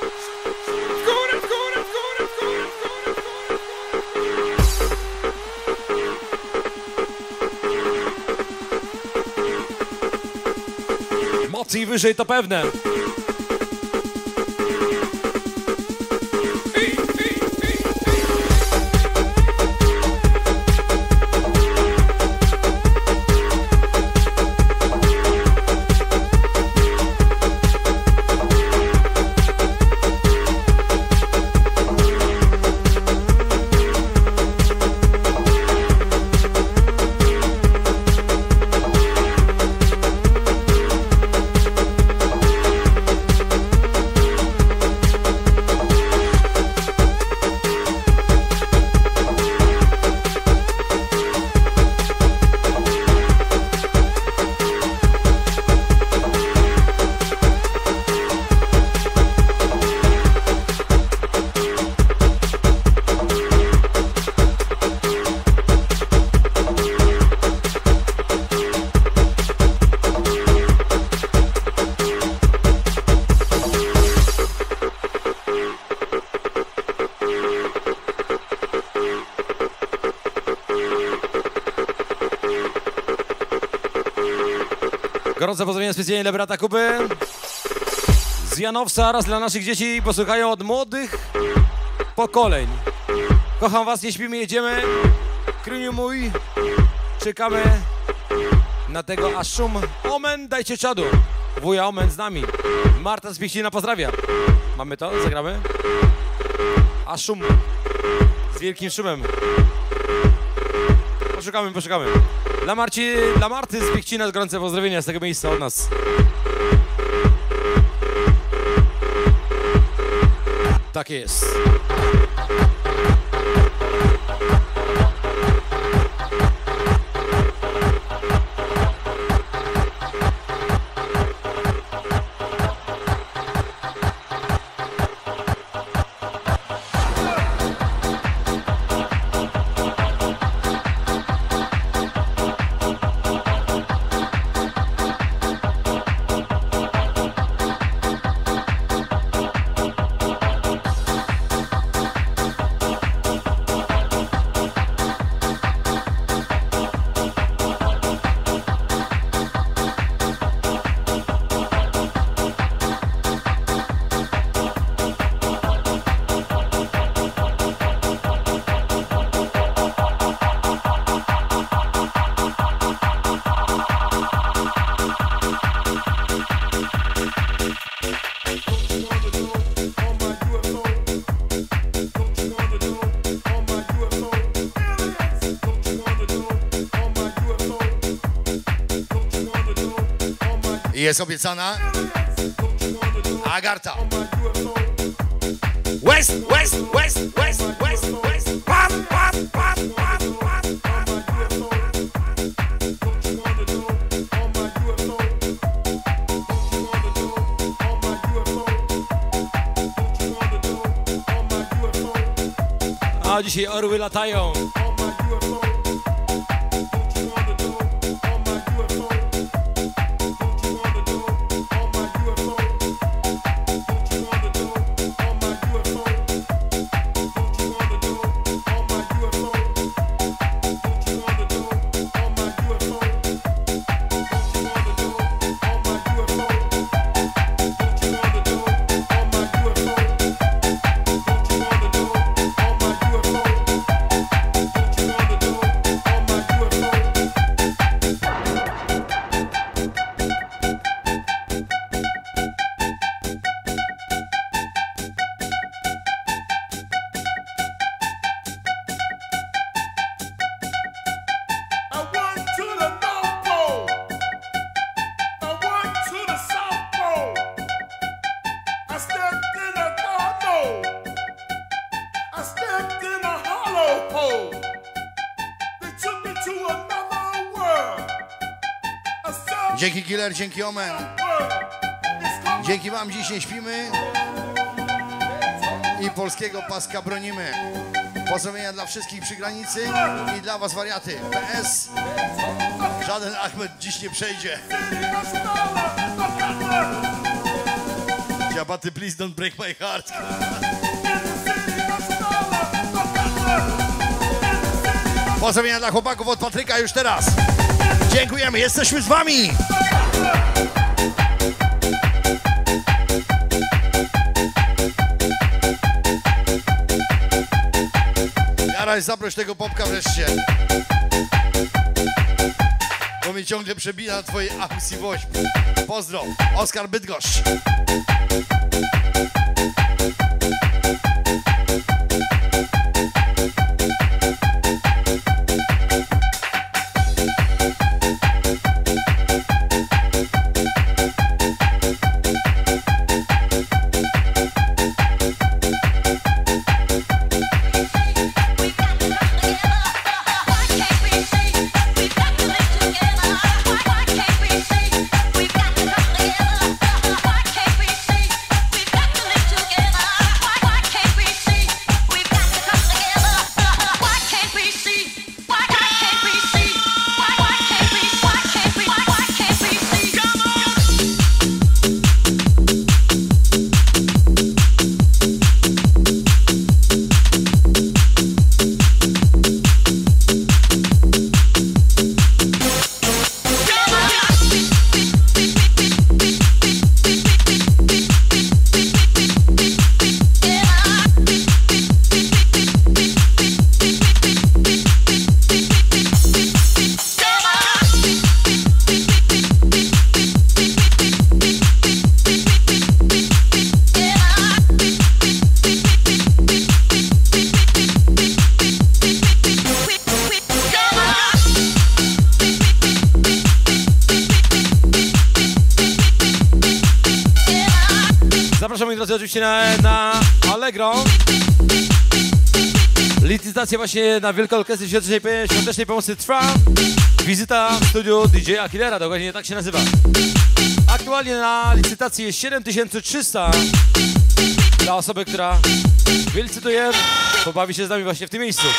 Mocniej wyżej to pewne. gorące pozdrowienia specjalnie dla brata Kuby. Z Janowca raz dla naszych dzieci, posłuchają od młodych pokoleń. Kocham was, nie śpimy, jedziemy. Kryniu mój, czekamy na tego aż szum. Omen, dajcie czadu. Wuja Omen z nami. Marta z Piechcina pozdrawia. Mamy to? Zagramy? A szum. Z wielkim szumem. Poszukamy, poszukamy. Dla, Marci, dla Marty z Piechcina gorące pozdrowienia z tego miejsca od nas. Tak jest. Jest obiecana Agarta. West, West, West, West, West, West. Pop, pop, pop, pop, pop. A dzisiaj orły latają. Dzięki Killer, dzięki Omen. Dzięki wam dziś nie śpimy i polskiego paska bronimy. Pozdrowienia dla wszystkich przy granicy i dla was wariaty. P S żaden Ahmed dziś nie przejdzie. Ciabaty, please don't break my heart. Pozdrowienia dla chłopaków od Patryka już teraz. Dziękujemy, jesteśmy z wami! Jaraj, zaproś tego popka wreszcie. Bo mnie ciągle przebija twojej akcji woźb. Pozdro, Oskar Bydgoszcz. We've got to oczywiście na, na Allegro. Licytacja właśnie na Wielką Orkiestrę Świątecznej, Świątecznej Pomocy trwa. Wizyta w studiu D J Killera, dokładnie tak się nazywa. Aktualnie na licytacji jest siedem tysięcy trzysta. Dla osoby, która wylicytuje, pobawi się z nami właśnie w tym miejscu.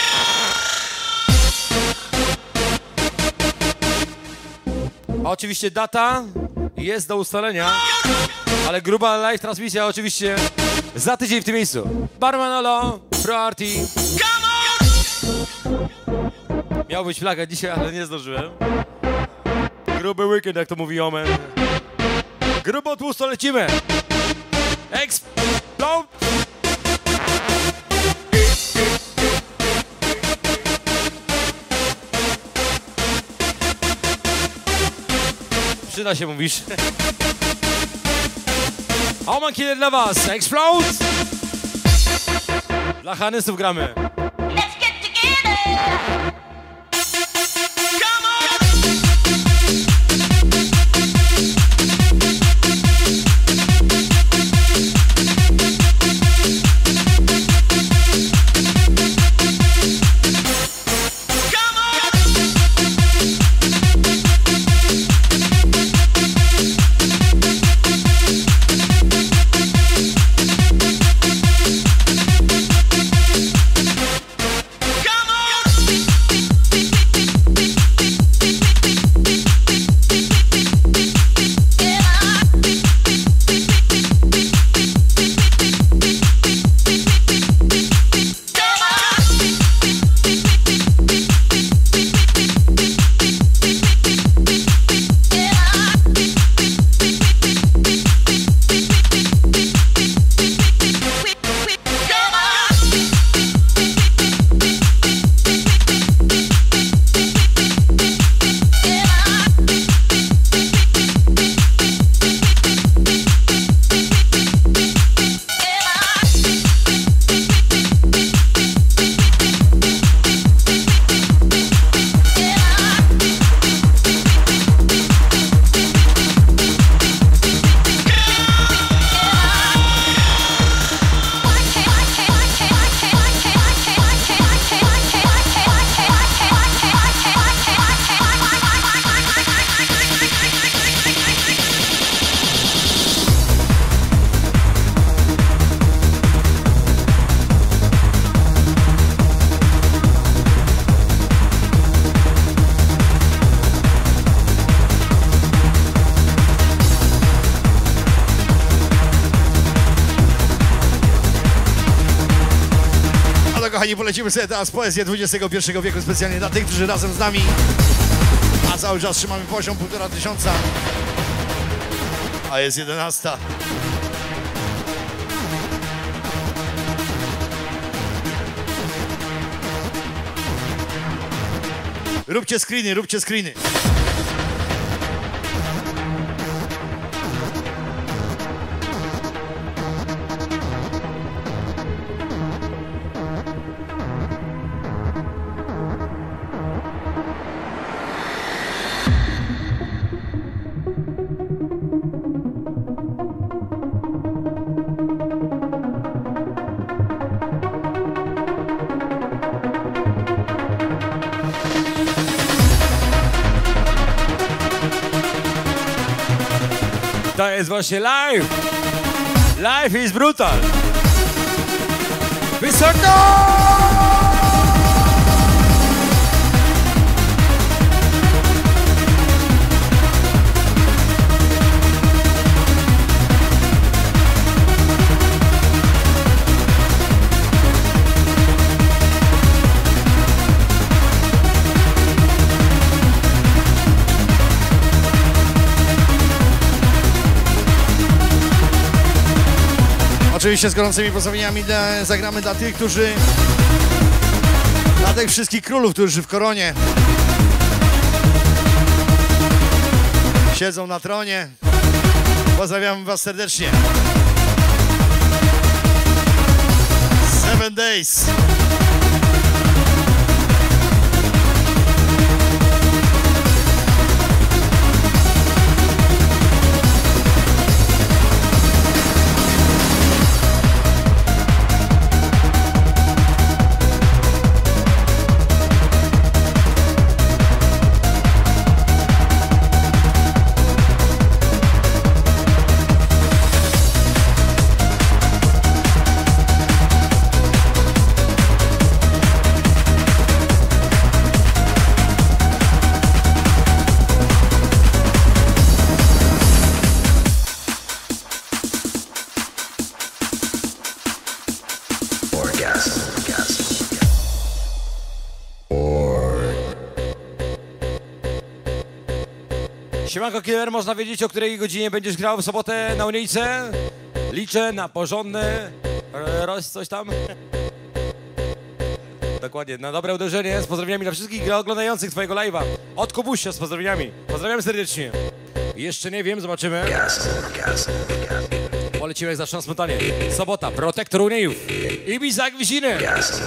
A oczywiście data jest do ustalenia, ale gruba live transmisja oczywiście za tydzień w tym miejscu. Barmanolo, Proarty. Miał być flaga dzisiaj, ale nie zdążyłem. Gruby weekend, jak to mówi Omen. Grubo tłusto lecimy. Explode. Przyda się, mówisz. Omen Killer dla was. Explode. Dla Hanysów gramy. Kochani, polecimy sobie teraz poezję dwudziestego pierwszego wieku specjalnie dla tych, którzy razem z nami, a cały czas trzymamy poziom półtora tysiąca, a jest jedenasta. Róbcie screeny, róbcie screeny. To jest właśnie live. Live is brutal. Wysoko! Oczywiście z gorącymi pozdrowieniami dla, zagramy dla tych, którzy... Dla tych wszystkich królów, którzy w koronie siedzą na tronie. Pozdrawiam was serdecznie. Seven Days. Siemanko Killer, można wiedzieć, o której godzinie będziesz grał w sobotę na Uniejce? Liczę na porządny roz coś tam. Dokładnie, na dobre uderzenie. Z pozdrowieniami dla wszystkich oglądających twojego live'a. Od Kubusia z pozdrowieniami. Pozdrawiam serdecznie. Jeszcze nie wiem, zobaczymy. Polecimy jak zaczynam spontanie. Sobota, Protektor Uniejów. Ibiza Gwiziny.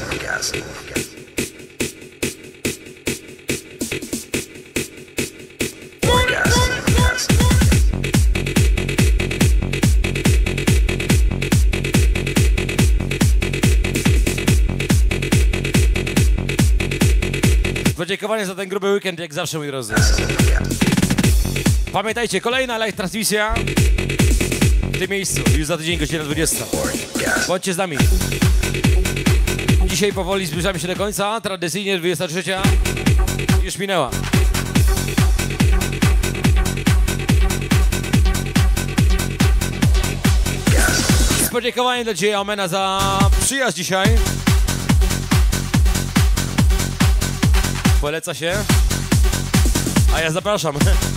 Podziękowanie za ten gruby weekend, jak zawsze, moi drodzy. Pamiętajcie, kolejna live transmisja w tym miejscu, już za tydzień, godzina dwudziesta. Bądźcie z nami. Dzisiaj powoli zbliżamy się do końca, tradycyjnie dwudziesta trzecia już minęła. Z podziękowaniem dla J. Omena za przyjazd dzisiaj. Poleca się, a ja zapraszam.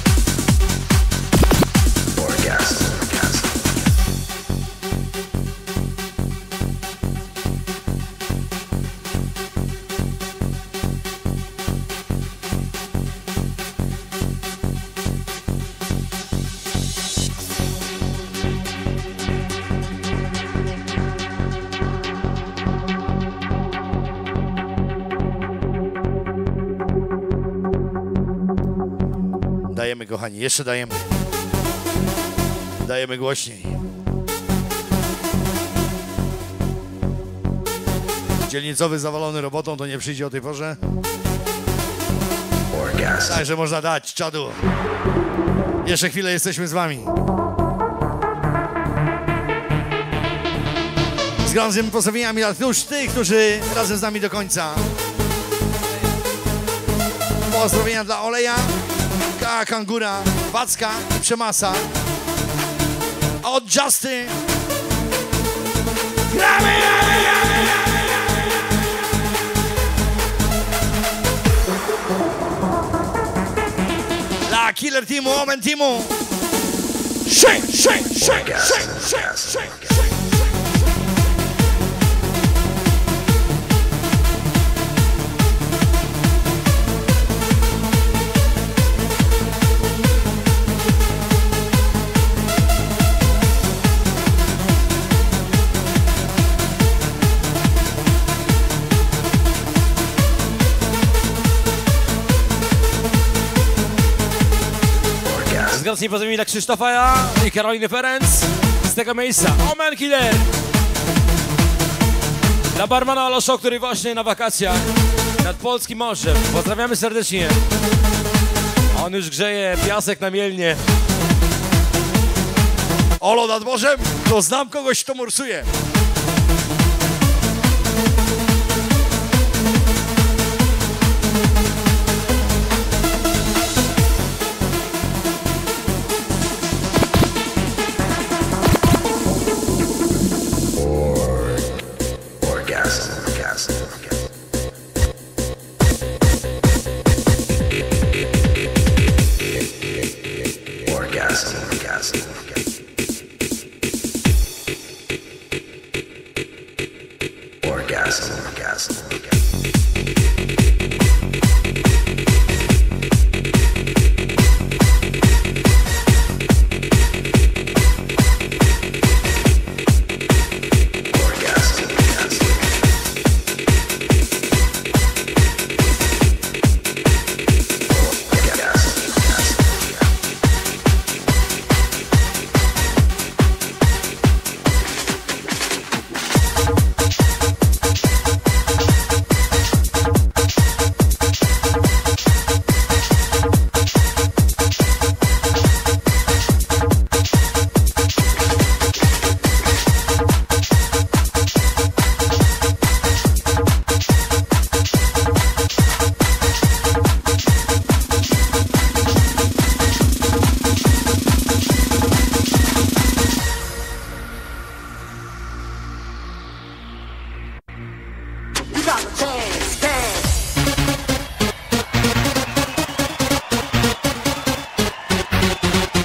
Dajemy, kochani, jeszcze dajemy. Dajemy głośniej. Dzielnicowy zawalony robotą to nie przyjdzie o tej porze. Także można dać czadu. Jeszcze chwilę jesteśmy z wami. Z gorącymi pozdrowieniami dla już tych, którzy razem z nami do końca. Pozdrowienia dla Oleja, K, Kangura, Wacka i Przemasa. A od Justy gramy! Dla Killer Teamu, Omen Teamu. Shake, shake, shake, shake, shake, shake. Zgodnie pozdrowienia dla Krzysztofa i Karoliny Ferenc z tego miejsca. Omen Killer! Dla barmana Oloszo, który właśnie na wakacjach nad polskim morzem. Pozdrawiamy serdecznie. On już grzeje piasek na Mielnie. Olo nad morzem? To znam kogoś, kto morsuje.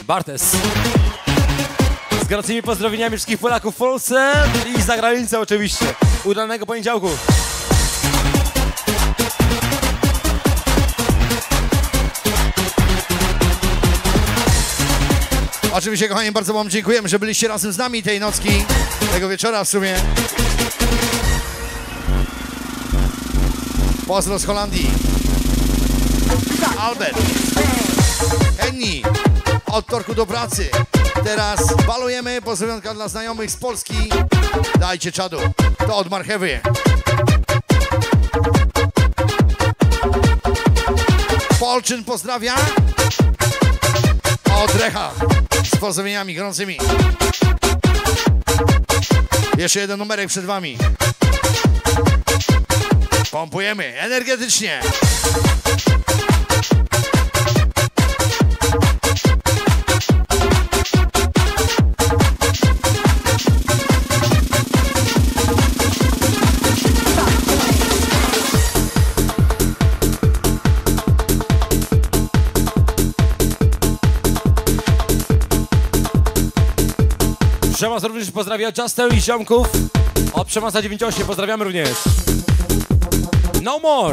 Bartes. Z gorącymi pozdrowieniami wszystkich Polaków w Polsce i za granicą oczywiście. Udanego poniedziałku. Oczywiście, kochani, bardzo wam dziękujemy, że byliście razem z nami tej nocki, tego wieczora w sumie. Pozdro z Holandii. Albert. Henni. Od torku do pracy. Teraz balujemy. Pozdrowionka dla znajomych z Polski. Dajcie czadu. To od marchewy. Polczyn pozdrawia. Od Recha. Z pozdrowieniami gorącymi. Jeszcze jeden numerek przed wami. Pompujemy energetycznie. Przemas również pozdrawia Justę i ziomków od Przemasa dziewięćdziesiąt osiem. Pozdrawiamy również. No more!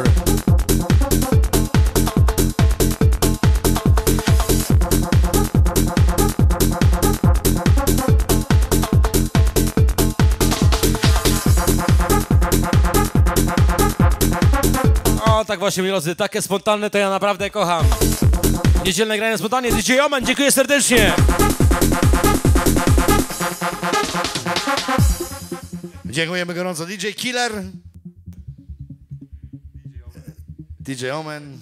O, tak właśnie, moi drodzy, takie spontane to ja naprawdę kocham. Niedzielne granie spontanie. D J Omen, dziękuję serdecznie. Dziękujemy gorąco. D J Killer. D J Omen.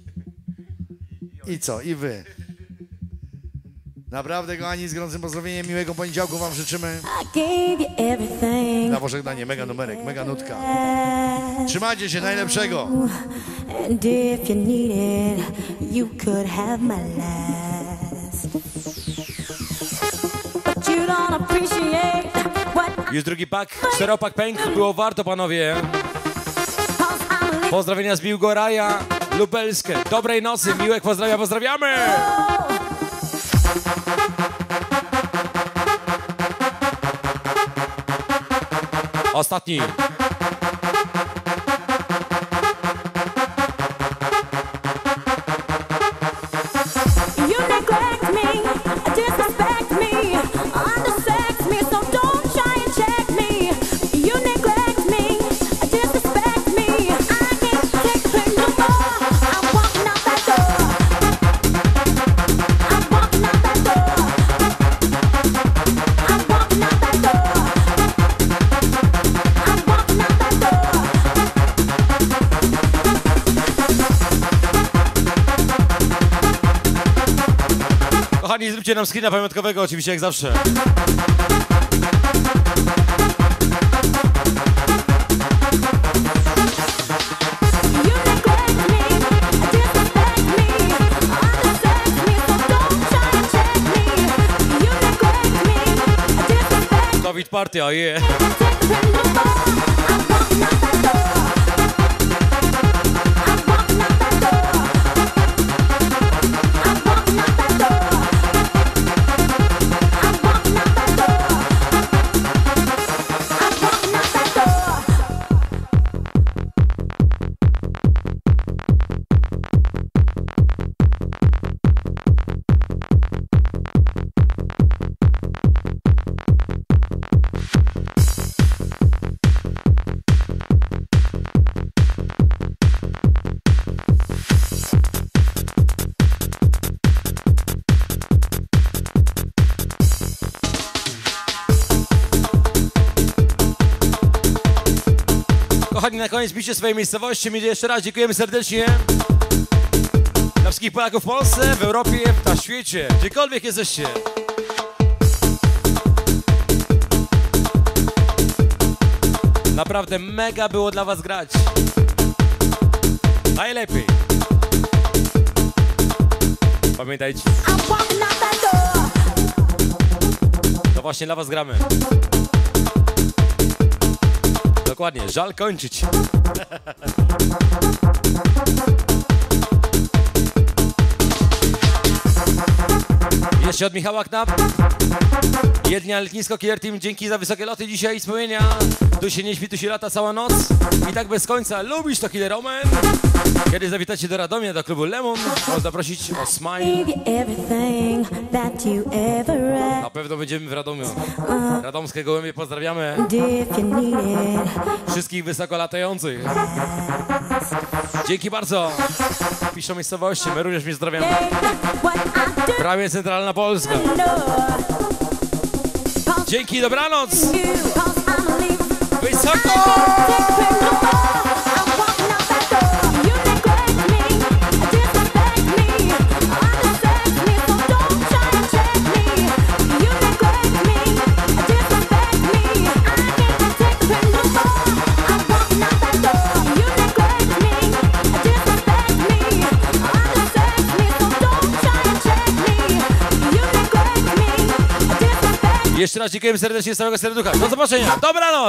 I co? I wy. Naprawdę, kochani, z gorącym pozdrowieniem, miłego poniedziałku wam życzymy. Na pożegnanie, mega numerek, mega nutka. Trzymajcie się, najlepszego. And if you need it, you could have my last. But you don't appreciate what Już drugi pak, czteropak pęk, było warto, panowie. Pozdrowienia z Biłgoraja, Lubelskie. Dobrej nocy, miłek pozdrawia, pozdrawiamy! Ostatni. you neglect me, disrespect me, undersex me, so don't try and check me. You neglect me, disrespect me, I can't take it no more. I'm walking out that door. I'm walking out that door. I'm walking out that door. I'm walking out that door. Kochani, zróbcie nam screena pamiątkowego, oczywiście, jak zawsze. You neglect me, disrespect me, undersex me, so don't try and check me. You neglect me, disrespect Covid party, oh yeah. me, take it no more. I'm walking out that door. I'm walking out that door. I'm walking out that door. I'm walking out that door. I'm walking out that door. Kochani, na koniec bicie swojej miejscowości. My jeszcze raz dziękujemy serdecznie. Dla wszystkich Polaków w Polsce, w Europie, na świecie, gdziekolwiek jesteście. Naprawdę mega było dla was grać. Najlepiej. Pamiętajcie, I'm walking out that door. to właśnie dla was gramy. Dokładnie, żal kończyć. Jeszcze Wsparcie od Michała Knap. Jednia letnisko Killer Team, dzięki za wysokie loty dzisiaj i wspomnienia. Tu się nie śpi, tu się lata cała noc. I tak bez końca. Lubisz to Killer Omen? Kiedy zawitacie do Radomia, do klubu Lemon, można prosić o smile. Na pewno będziemy w Radomiu. Radomskie gołębie pozdrawiamy. Wszystkich wysoko latających. Dzięki bardzo. Piszą miejscowości, my również mnie zdrowiamy. Prawie centralna Polska. Dzięki, dobranoc. Wysoko! Jeszcze raz dziękujemy serdecznie z całego serducha. Do zobaczenia. Dobranoc!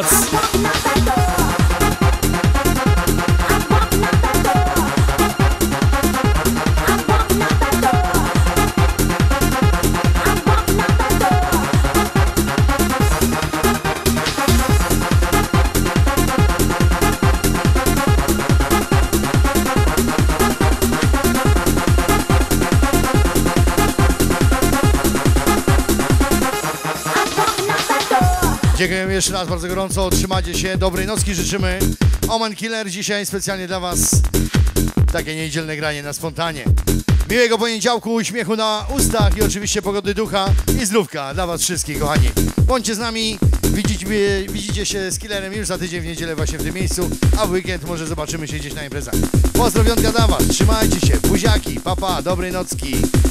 Dziękujemy jeszcze raz bardzo gorąco, trzymajcie się, dobrej nocki życzymy. Omen Killer dzisiaj specjalnie dla was takie niedzielne granie na spontanie. Miłego poniedziałku, uśmiechu na ustach i oczywiście pogody ducha i zdrówka dla was wszystkich, kochani. Bądźcie z nami, widzicie, widzicie się z Killerem już za tydzień w niedzielę właśnie w tym miejscu, a w weekend może zobaczymy się gdzieś na imprezach. Pozdrowionka dla was, trzymajcie się, buziaki, papa, dobrej nocki.